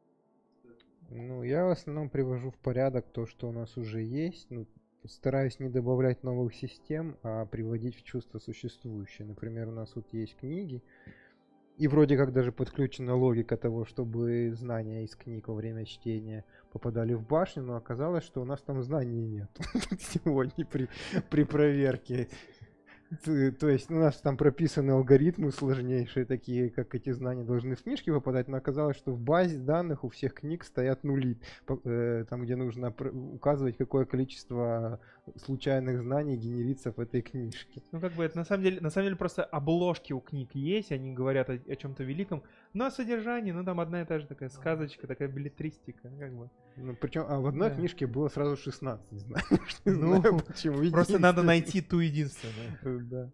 [SPEAKER 2] Ну, я в основном привожу в порядок то, что у нас уже есть. Ну, стараюсь не добавлять новых систем, а приводить в чувство существующие. Например, у нас вот есть книги, и вроде как даже подключена логика того, чтобы знания из книг во время чтения попадали в башню, но оказалось, что у нас там знаний нет сегодня при, при проверке. Т- То есть у нас там прописаны алгоритмы сложнейшие, такие, как эти знания должны в книжки попадать, но оказалось, что в базе данных у всех книг стоят нули, по- э, там, где нужно пр- указывать, какое количество случайных знаний генерится в этой книжке.
[SPEAKER 3] Ну, как бы это на самом деле, на самом деле просто обложки у книг есть, они говорят о, о чем-то великом, но содержание, ну, там одна и та же такая сказочка, такая билетристика, как бы.
[SPEAKER 2] Ну, причем, а в одной
[SPEAKER 3] Да.
[SPEAKER 2] книжке было сразу шестнадцать знаний.
[SPEAKER 3] Ну,
[SPEAKER 2] Не знаю почему.
[SPEAKER 3] Просто надо
[SPEAKER 2] Единственное.
[SPEAKER 3] найти ту единственную.
[SPEAKER 2] Да.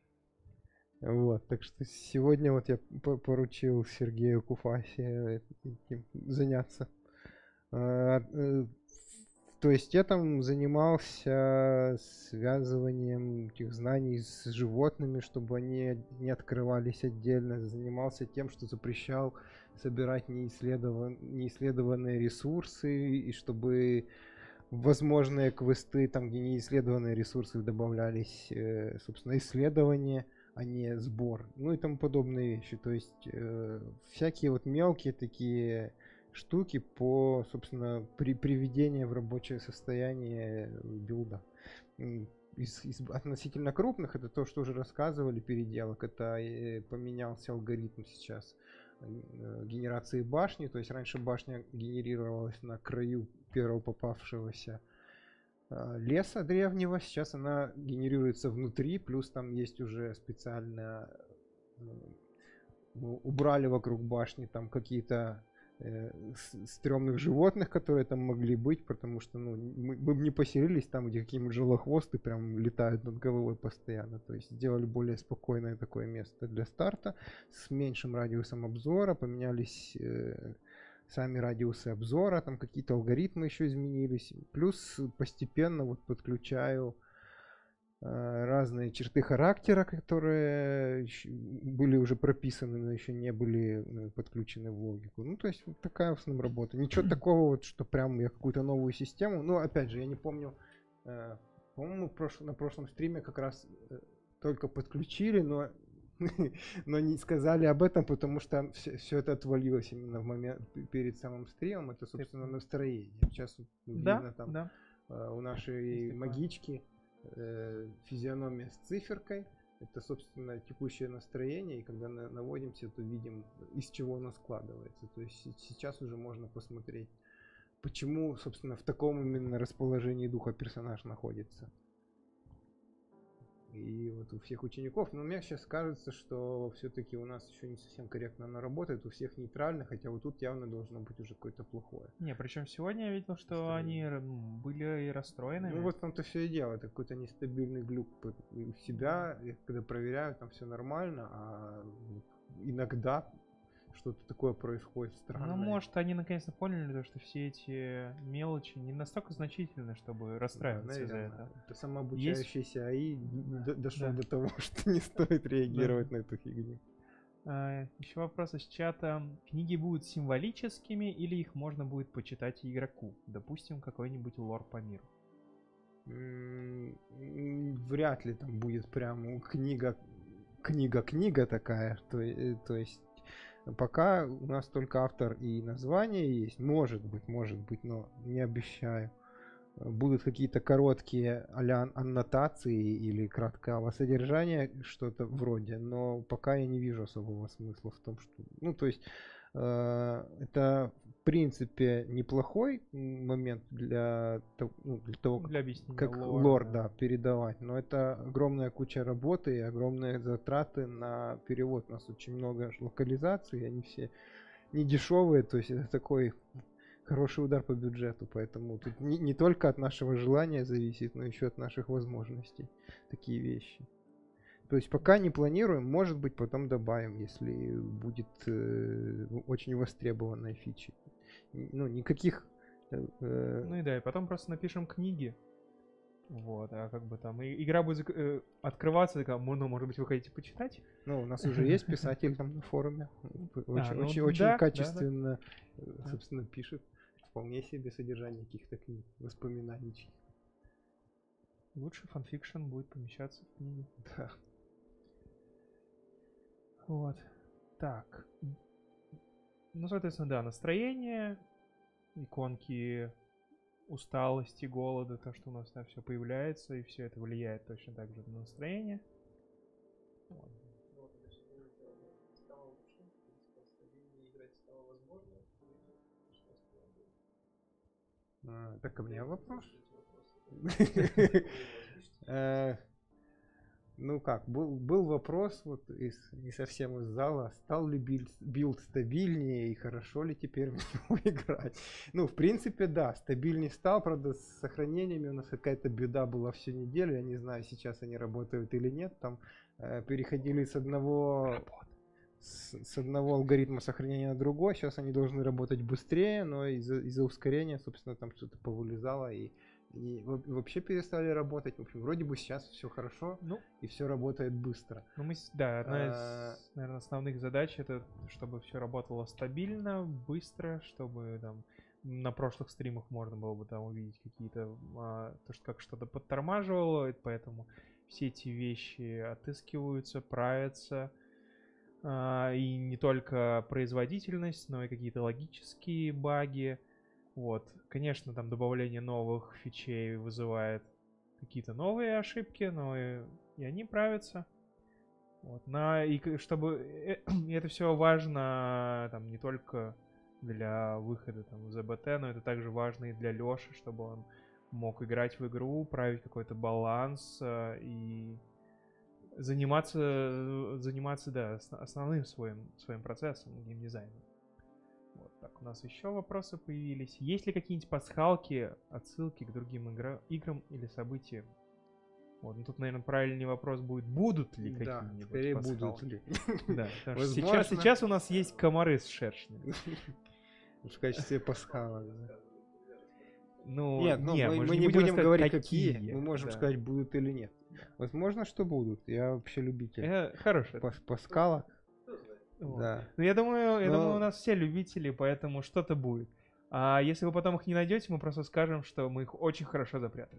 [SPEAKER 2] Вот, так что сегодня вот я по- поручил Сергею Куфасе этим заняться. А, э, То есть я там занимался связыванием этих знаний с животными, чтобы они не открывались отдельно. Занимался тем, что запрещал собирать неисследован- неисследованные ресурсы, и чтобы возможные квесты, там где неисследованные ресурсы добавлялись, э, собственно, исследования, а не сбор, ну и тому подобные вещи. То есть э, всякие вот мелкие такие штуки по, собственно, при приведению в рабочее состояние билда. М, Из, из относительно крупных, это то, что уже рассказывали, переделок, это э, поменялся алгоритм сейчас э, генерации башни, то есть раньше башня генерировалась на краю первого попавшегося э, леса древнего, сейчас она генерируется внутри, плюс там есть уже специально э, мы убрали вокруг башни там какие-то э, с- стрёмных животных, которые там могли быть, потому что ну, мы, мы бы не поселились там, где какие-нибудь желохвосты прям летают над головой постоянно. То есть сделали более спокойное такое место для старта с меньшим радиусом обзора, поменялись э, сами радиусы обзора, там какие-то алгоритмы еще изменились. Плюс постепенно вот подключаю разные черты характера, которые были уже прописаны, но еще не были подключены в логику. Ну, то есть вот такая в основном работа. Ничего такого, вот, что прям я какую-то новую систему. Ну, опять же, я не помню, по-моему, на прошлом стриме как раз только подключили, но, но не сказали об этом, потому что все, все это отвалилось именно в момент перед самым стримом. Это, собственно, настроение. Сейчас вот,
[SPEAKER 3] да,
[SPEAKER 2] видно там
[SPEAKER 3] да.
[SPEAKER 2] у нашей магички физиономия с циферкой. Это, собственно, текущее настроение. И когда на, наводимся, то видим, из чего оно складывается. То есть сейчас уже можно посмотреть, почему, собственно, в таком именно расположении духа персонаж находится. И вот у всех учеников, но мне сейчас кажется, что все-таки у нас еще не совсем корректно она работает, у всех нейтрально, хотя вот тут явно должно быть уже какое-то плохое.
[SPEAKER 3] Не, причем сегодня я видел, что они были и расстроены.
[SPEAKER 2] Ну вот там-то все и дело, это какой-то нестабильный глюк у себя, я когда проверяю, там все нормально, а иногда что-то такое происходит странное.
[SPEAKER 3] Ну, может, они наконец-то поняли, что все эти мелочи не настолько значительны, чтобы расстраиваться из-за этого.
[SPEAKER 2] Это самообучающийся Есть... эй ай дошел да. до того, что не стоит реагировать да. на эту фигню.
[SPEAKER 3] А, еще вопрос из чата. Книги будут символическими или их можно будет почитать игроку? Допустим, какой-нибудь лор по миру.
[SPEAKER 2] Вряд ли там будет прям книга, книга-книга такая, то, то есть пока у нас только автор и название есть. Может быть, может быть, но не обещаю. Будут какие-то короткие а-ля аннотации или краткого содержания, что-то вроде. Но пока я не вижу особого смысла в том, что... Ну, то есть, э, это в принципе неплохой момент для, ну, для того,
[SPEAKER 3] для
[SPEAKER 2] как лор, лор да, передавать. Но это огромная куча работы и огромные затраты на перевод. У нас очень много локализаций, они все не дешевые. То есть это такой хороший удар по бюджету. Поэтому тут не, не только от нашего желания зависит, но еще от наших возможностей такие вещи. То есть пока не планируем, может быть, потом добавим, если будет э, очень востребованная фича. Ну, никаких... Э,
[SPEAKER 3] ну и да, и потом просто напишем книги. Вот, а как бы там... И, игра будет э, открываться, такая, ну, может быть, вы хотите почитать?
[SPEAKER 2] Ну, у нас уже есть писатель там на форуме. Очень качественно, собственно, пишет. Вполне себе содержание каких-то книг, воспоминаний.
[SPEAKER 3] Лучше фанфикшн будет помещаться в книге.
[SPEAKER 2] Да.
[SPEAKER 3] Вот. Так. Ну, соответственно, да, настроение, иконки усталости, голода, то, что у нас там все появляется, и все это влияет точно так же на настроение. Вот.
[SPEAKER 2] А, так, ко мне вопрос? Ну как, был, был вопрос вот из, не совсем из зала, стал ли билд, билд стабильнее и хорошо ли теперь в него играть. Ну, в принципе, да, стабильнее стал, правда, с сохранениями у нас какая-то беда была всю неделю, я не знаю, сейчас они работают или нет, там э, переходили с одного, с, с одного алгоритма сохранения на другой, сейчас они должны работать быстрее, но из-за, из-за ускорения, собственно, там что-то повылезало и И вообще перестали работать. В общем, вроде бы сейчас все хорошо, ну, и все работает быстро.
[SPEAKER 3] Ну, мы, да, одна из, наверное, основных задач это, чтобы все работало стабильно, быстро, чтобы там на прошлых стримах можно было бы там увидеть какие-то, а, то, что как что-то подтормаживало, поэтому все эти вещи отыскиваются, правятся. А, и не только производительность, но и какие-то логические баги. Вот, конечно, там добавление новых фичей вызывает какие-то новые ошибки, но и, и они правятся. Вот, на, и чтобы и это все важно там не только для выхода там в зэ бэ тэ, но это также важно и для Лёши, чтобы он мог играть в игру, править какой-то баланс и заниматься, заниматься, да, основным своим, своим процессом, геймдизайном. Вот так, у нас еще вопросы появились. Есть ли какие-нибудь пасхалки, отсылки к другим игра, играм или событиям? Вот, ну тут, наверное, правильный вопрос будет, будут ли
[SPEAKER 2] да,
[SPEAKER 3] какие-нибудь
[SPEAKER 2] скорее
[SPEAKER 3] пасхалки?
[SPEAKER 2] Будут ли.
[SPEAKER 3] Да, сейчас, сейчас у нас есть комары с шершнем.
[SPEAKER 2] В качестве пасхалок.
[SPEAKER 3] Ну,
[SPEAKER 2] нет, ну,
[SPEAKER 3] не,
[SPEAKER 2] мы,
[SPEAKER 3] мы,
[SPEAKER 2] мы
[SPEAKER 3] не
[SPEAKER 2] не будем,
[SPEAKER 3] будем
[SPEAKER 2] говорить,
[SPEAKER 3] какие.
[SPEAKER 2] какие. Мы можем
[SPEAKER 3] да.
[SPEAKER 2] сказать, будут или нет. Возможно, что будут. Я вообще любитель
[SPEAKER 3] Э, Хороший.
[SPEAKER 2] пас- паскала.
[SPEAKER 3] Вот.
[SPEAKER 2] Да.
[SPEAKER 3] Ну, я думаю, я
[SPEAKER 2] Но-
[SPEAKER 3] думаю, у нас все любители, поэтому что-то будет. А если вы потом их не найдете, мы просто скажем, что мы их очень хорошо запрятали.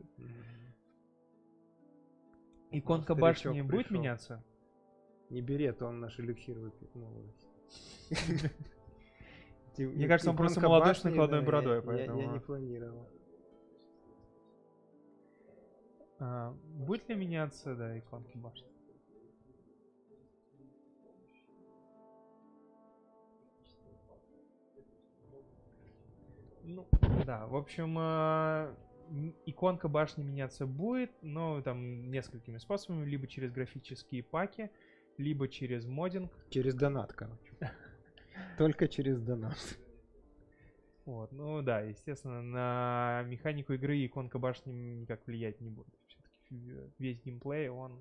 [SPEAKER 3] Иконка
[SPEAKER 2] старичок
[SPEAKER 3] башни будет
[SPEAKER 2] пришел.
[SPEAKER 3] меняться?
[SPEAKER 2] Не бери, а то он наш эликсир выпьет молодость.
[SPEAKER 3] Мне кажется, он просто молодой с накладной бородой, поэтому...
[SPEAKER 2] Я не планировал.
[SPEAKER 3] А, будет ли меняться, да, иконка башни? Ну, да, в общем, а, м, иконка башни меняться будет, но там несколькими способами, либо через графические паки, либо через моддинг.
[SPEAKER 2] Через донат, короче. Только через донат.
[SPEAKER 3] Вот, ну да, естественно, на механику игры иконка башни никак влиять не будет. Все-таки весь геймплей, он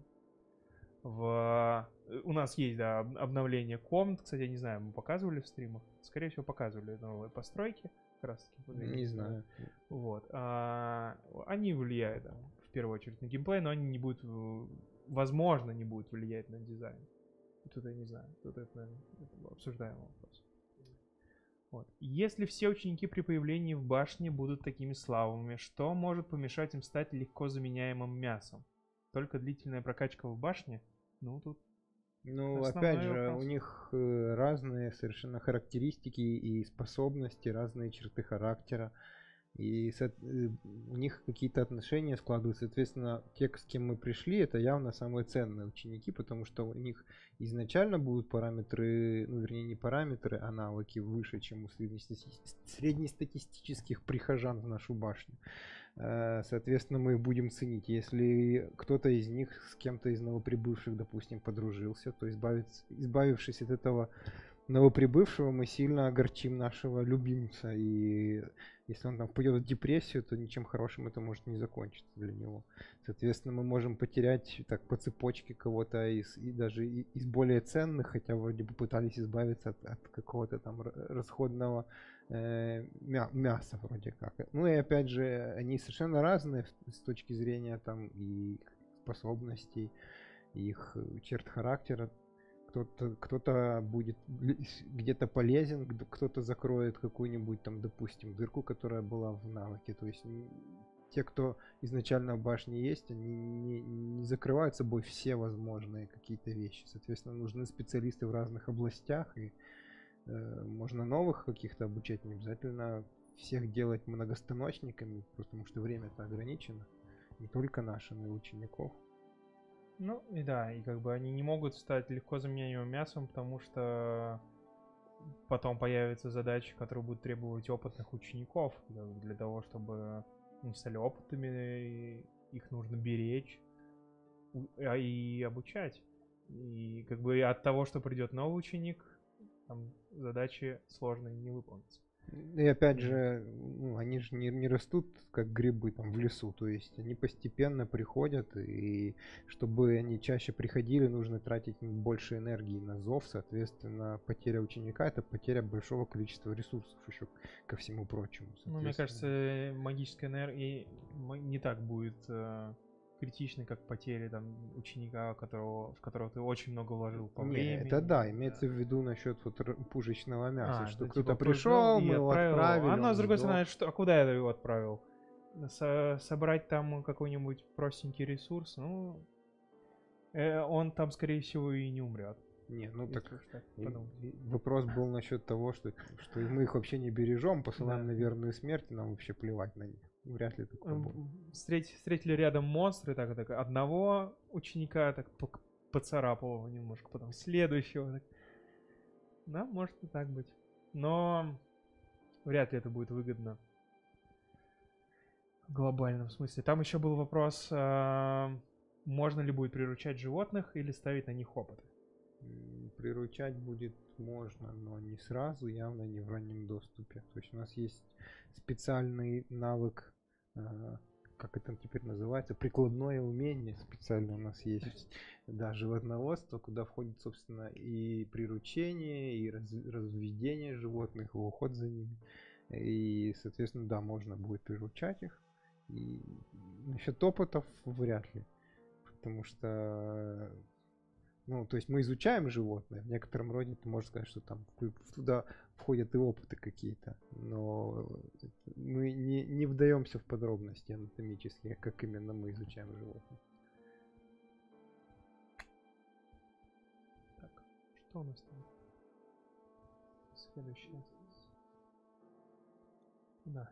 [SPEAKER 3] в... У нас есть, да, об- обновление комнат, кстати, я не знаю, мы показывали в стримах? Скорее всего, показывали новые постройки, как раз таки. вот
[SPEAKER 2] Не
[SPEAKER 3] эти,
[SPEAKER 2] знаю.
[SPEAKER 3] Вот. а, они влияют, да, в первую очередь, на геймплей, но они не будут, э, возможно, не будут влиять на дизайн. Тут я не знаю, тут это, наверное, это обсуждаемый вопрос. Вот. Если все ученики при появлении в башне будут такими слабыми, что может помешать им стать легко заменяемым мясом? Только длительная прокачка в башне? Ну, тут
[SPEAKER 2] Ну,
[SPEAKER 3] Основной
[SPEAKER 2] опять же,
[SPEAKER 3] вопрос.
[SPEAKER 2] у них э, разные совершенно характеристики и способности, разные черты характера. И со- э, у них какие-то отношения складываются. Соответственно, те, с кем мы пришли, это явно самые ценные ученики, потому что у них изначально будут параметры, ну, вернее, не параметры, а навыки выше, чем у среднестати- среднестатистических прихожан в нашу башню. Э, Соответственно, мы их будем ценить. Если кто-то из них с кем-то из новоприбывших, допустим, подружился, то избавиться, избавившись от этого новоприбывшего, мы сильно огорчим нашего любимца. И если он там впадет в депрессию, то ничем хорошим это может не закончиться для него. Соответственно, мы можем потерять так по цепочке кого-то из, и даже и- из более ценных, хотя вроде бы пытались избавиться от, от какого-то там р- расходного э, мя- мяса вроде как. Ну и опять же, они совершенно разные с с точки зрения там и способностей, их э, черт характера. Кто-то, кто-то будет г- с- где-то полезен, г- кто-то закроет какую-нибудь там, допустим, дырку, которая была в навыке. То есть м, те, кто изначально в башне есть, они не, не закрывают собой все возможные какие-то вещи. Соответственно, нужны специалисты в разных областях, и э, можно новых каких-то обучать, не обязательно всех делать многостаночниками, потому что время-то ограничено. Не только наше, но и учеников.
[SPEAKER 3] Ну и да, и как бы они не могут стать легко заменяемым мясом, потому что потом появятся задачи, которые будут требовать опытных учеников для, для того, чтобы они стали опытными, и их нужно беречь у- а и обучать. И как бы от того, что придет новый ученик, там задачи сложные не выполнятся.
[SPEAKER 2] И опять
[SPEAKER 3] Мгм.
[SPEAKER 2] же, ну, они же не, не растут как грибы там в лесу, то есть они постепенно приходят, и чтобы они чаще приходили, нужно тратить больше энергии на зов, соответственно, потеря ученика — это потеря большого количества ресурсов еще ко всему прочему.
[SPEAKER 3] Ну, мне
[SPEAKER 2] Соответственно,
[SPEAKER 3] кажется, магическая энергия не так будет э, критичной, как потери там ученика, которого, в которого ты очень много вложил по
[SPEAKER 2] Не,
[SPEAKER 3] времени.
[SPEAKER 2] это да, имеется в виду насчет вот р- пужечного мяса,
[SPEAKER 3] А,
[SPEAKER 2] что
[SPEAKER 3] ну,
[SPEAKER 2] кто-то
[SPEAKER 3] типа,
[SPEAKER 2] пришел,
[SPEAKER 3] и
[SPEAKER 2] мы его
[SPEAKER 3] отправил.
[SPEAKER 2] отправили,
[SPEAKER 3] А, ну,
[SPEAKER 2] он
[SPEAKER 3] с другой
[SPEAKER 2] сдох.
[SPEAKER 3] стороны, что, а куда я его отправил? Со- собрать там какой-нибудь простенький ресурс, ну, э, он там, скорее всего, и не умрет.
[SPEAKER 2] Не, ну
[SPEAKER 3] если
[SPEAKER 2] так
[SPEAKER 3] уж так
[SPEAKER 2] и-
[SPEAKER 3] подумать.
[SPEAKER 2] и вопрос был насчет того, что, что мы их вообще не бережем, посылаем
[SPEAKER 3] Да.
[SPEAKER 2] на верную смерть, и нам вообще плевать на них. Вряд ли такое будет.
[SPEAKER 3] М, встрети- встретили рядом монстры, так, так одного ученика так пок- поцарапал его немножко, потом следующего. Так. Да, может и так быть. Но вряд ли это будет выгодно в глобальном смысле. Там еще был вопрос, а, можно ли будет приручать животных или ставить на них опыты.
[SPEAKER 2] М, Приручать будет можно, но не сразу, явно не в раннем доступе. То есть у нас есть специальный навык, а, как это теперь называется, прикладное умение специально у нас есть. Да, животноводство, куда входит, собственно, и приручение, и раз- разведение животных, и уход за ними. И, соответственно, да, можно будет приручать их. И насчет опытов вряд ли. потому что, ну, то есть мы изучаем животное, в некотором роде ты можешь сказать, что там туда входят и опыты какие-то, но мы не, не вдаемся в подробности анатомические, как именно мы изучаем животное.
[SPEAKER 3] Так, что у нас там? Следующее. Да.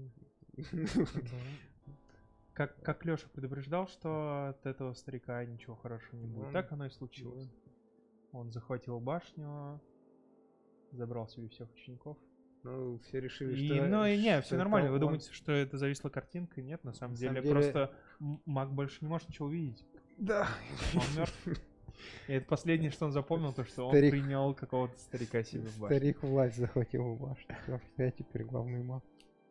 [SPEAKER 3] Как, как Леша предупреждал, что от этого старика ничего хорошего не будет. Так оно и случилось. Он захватил башню, забрал себе всех учеников.
[SPEAKER 2] Ну, все решили,
[SPEAKER 3] и,
[SPEAKER 2] что...
[SPEAKER 3] Ну и не,
[SPEAKER 2] что
[SPEAKER 3] все нормально. Вы
[SPEAKER 2] он...
[SPEAKER 3] думаете, что это зависло картинкой? Нет, на самом
[SPEAKER 2] на
[SPEAKER 3] деле,
[SPEAKER 2] самом деле...
[SPEAKER 3] просто маг больше не может ничего увидеть.
[SPEAKER 2] Да.
[SPEAKER 3] Он мертв. И это последнее, что он запомнил, то что
[SPEAKER 2] Старик...
[SPEAKER 3] он принял какого-то старика себе в башню.
[SPEAKER 2] Старик власть захватил в башню. Я теперь главный маг.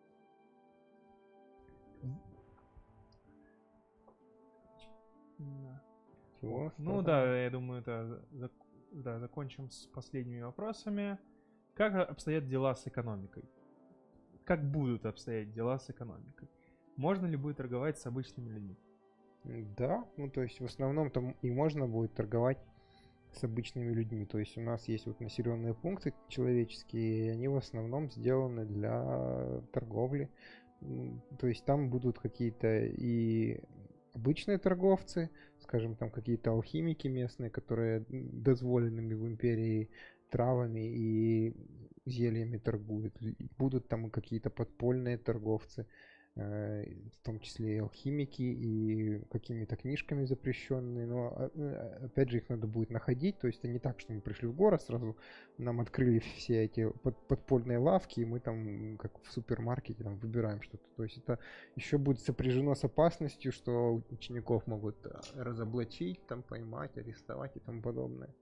[SPEAKER 3] Да.
[SPEAKER 2] Чего?
[SPEAKER 3] Ну да, я думаю, это зак- да, закончим с последними вопросами. Как обстоят дела с экономикой? Как будут обстоять дела с экономикой? Можно ли будет торговать с обычными людьми?
[SPEAKER 2] Да, ну то есть в основном там и можно будет торговать с обычными людьми. То есть у нас есть вот населенные пункты человеческие, и они в основном сделаны для торговли. То есть там будут какие-то и обычные торговцы, скажем, там какие-то алхимики местные, которые дозволенными в империи травами и зельями торгуют. Будут там и какие-то подпольные торговцы, в том числе и алхимики, и какими-то книжками запрещенные. Но опять же их надо будет находить. То есть это не так, что мы пришли в город, сразу нам открыли все эти подпольные лавки, и мы там, как в супермаркете, там выбираем что-то. То есть это еще будет сопряжено с опасностью, что учеников могут разоблачить, там поймать, арестовать и тому подобное.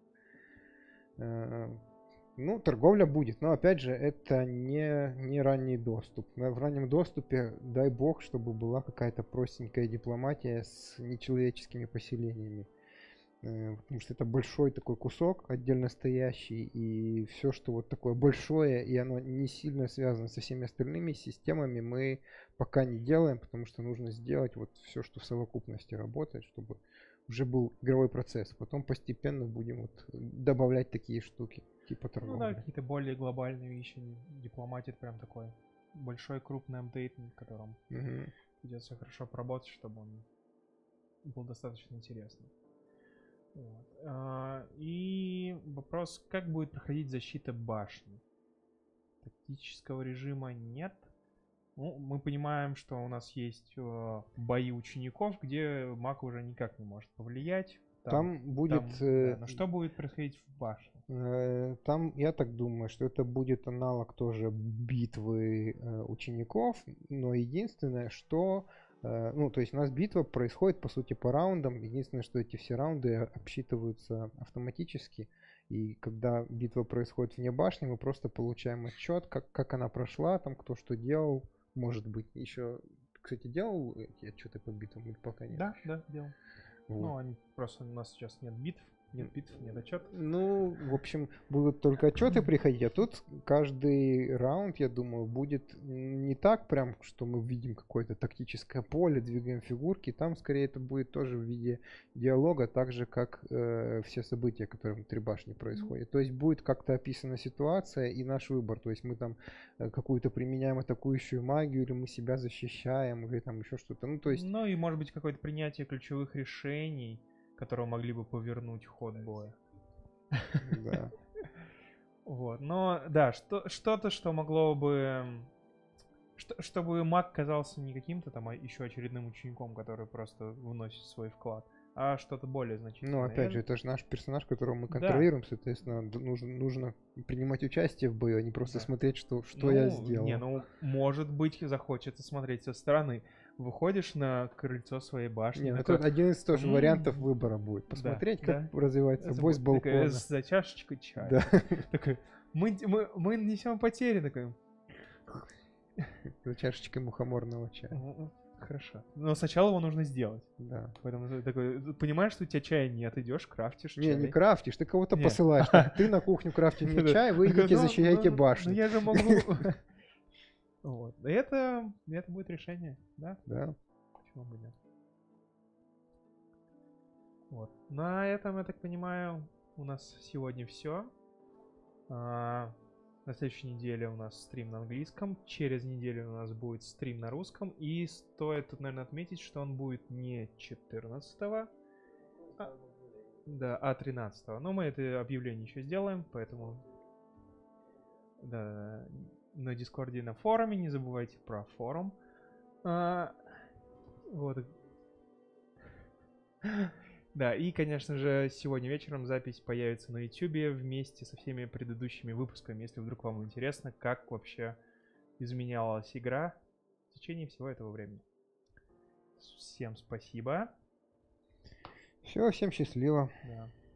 [SPEAKER 2] Ну, торговля будет, но опять же, это не, не ранний доступ. В раннем доступе, дай бог, чтобы была какая-то простенькая дипломатия с нечеловеческими поселениями. Потому что это большой такой кусок, отдельно стоящий, и все, что вот такое большое, и оно не сильно связано со всеми остальными системами, мы пока не делаем, потому что нужно сделать вот все, что в совокупности работает, чтобы уже был игровой процесс. Потом постепенно будем вот добавлять такие штуки. Типа торговли.
[SPEAKER 3] Ну да, какие-то более глобальные вещи. Дипломатия прям такой большой крупный апдейт, над которым
[SPEAKER 2] угу.
[SPEAKER 3] придется хорошо поработать, чтобы он был достаточно интересный. Вот. А, и вопрос, как будет проходить защита башни? Тактического режима нет. Ну, мы понимаем, что у нас есть э, бои учеников, где маг уже никак не может повлиять.
[SPEAKER 2] Там, там будет...
[SPEAKER 3] Там, э, да, но что будет происходить в башне?
[SPEAKER 2] Э, там, я так думаю, что это будет аналог тоже битвы э, учеников, но единственное, что... Э, ну, то есть у нас битва происходит, по сути, по раундам. Единственное, что эти все раунды обсчитываются автоматически. И когда битва происходит вне башни, мы просто получаем отчет, как, как она прошла, там кто что делал. Может быть, еще... Кстати, делал эти отчеты по битвам или пока нет?
[SPEAKER 3] Да, да, делал.
[SPEAKER 2] Вот.
[SPEAKER 3] Ну, они просто у нас сейчас нет битв, нет битв, нет отчетов.
[SPEAKER 2] Ну, в общем, будут только отчеты приходить, а тут каждый раунд, я думаю, будет не так прям, что мы видим какое-то тактическое поле, двигаем фигурки, там скорее это будет тоже в виде диалога, так же, как э, все события, которые внутри башни происходят. То есть будет как-то описана ситуация и наш выбор, то есть мы там э, какую-то применяем атакующую магию, или мы себя защищаем, или там еще что-то. Ну, то есть...
[SPEAKER 3] Ну и может быть какое-то принятие ключевых решений, которые могли бы повернуть ход боя.
[SPEAKER 2] Да.
[SPEAKER 3] Вот, но да, что, что-то, что могло бы... Что, чтобы маг казался не каким-то там еще очередным учеником, который просто вносит свой вклад, а что-то более значительное.
[SPEAKER 2] Ну, опять
[SPEAKER 3] Я...
[SPEAKER 2] же, это же наш персонаж, которого мы контролируем, да. Соответственно, нужно, нужно принимать участие в бою, а не просто да. смотреть, что, что
[SPEAKER 3] ну,
[SPEAKER 2] я сделал.
[SPEAKER 3] Не, ну, может быть, захочется смотреть со стороны. Выходишь на крыльцо своей башни.
[SPEAKER 2] Не,
[SPEAKER 3] такой...
[SPEAKER 2] это один из тоже м-м-м. вариантов выбора будет. Посмотреть, да, как да. развивается бой с балкона.
[SPEAKER 3] За чашечкой чая.
[SPEAKER 2] Да.
[SPEAKER 3] Такой, мы, мы, мы несем потери. Такой.
[SPEAKER 2] За чашечкой мухоморного чая.
[SPEAKER 3] Хорошо. Но сначала его нужно сделать.
[SPEAKER 2] Да.
[SPEAKER 3] Поэтому ты такой, понимаешь, что у тебя чая нет, идешь, крафтишь
[SPEAKER 2] не,
[SPEAKER 3] чай.
[SPEAKER 2] Не, не крафтишь, ты кого-то нет. посылаешь. Ты на кухню крафтишь мне чай, вы идите, защищаете башню.
[SPEAKER 3] Ну я же могу... Вот. Это, это будет решение, да?
[SPEAKER 2] Да.
[SPEAKER 3] Почему бы нет? Вот. На этом, я так понимаю, у нас сегодня все. На следующей неделе у нас стрим на английском. Через неделю у нас будет стрим на русском. И стоит тут, наверное, отметить, что он будет не четырнадцатого, а, да, а тринадцатого. Но мы это объявление еще сделаем, поэтому да, на Дискорде и на форуме. Не забывайте про форум. А, вот. Да, и, конечно же, сегодня вечером запись появится на YouTube вместе со всеми предыдущими выпусками, если вдруг вам интересно, как вообще изменялась игра в течение всего этого времени. Всем спасибо.
[SPEAKER 2] Все, всем счастливо.
[SPEAKER 3] Да.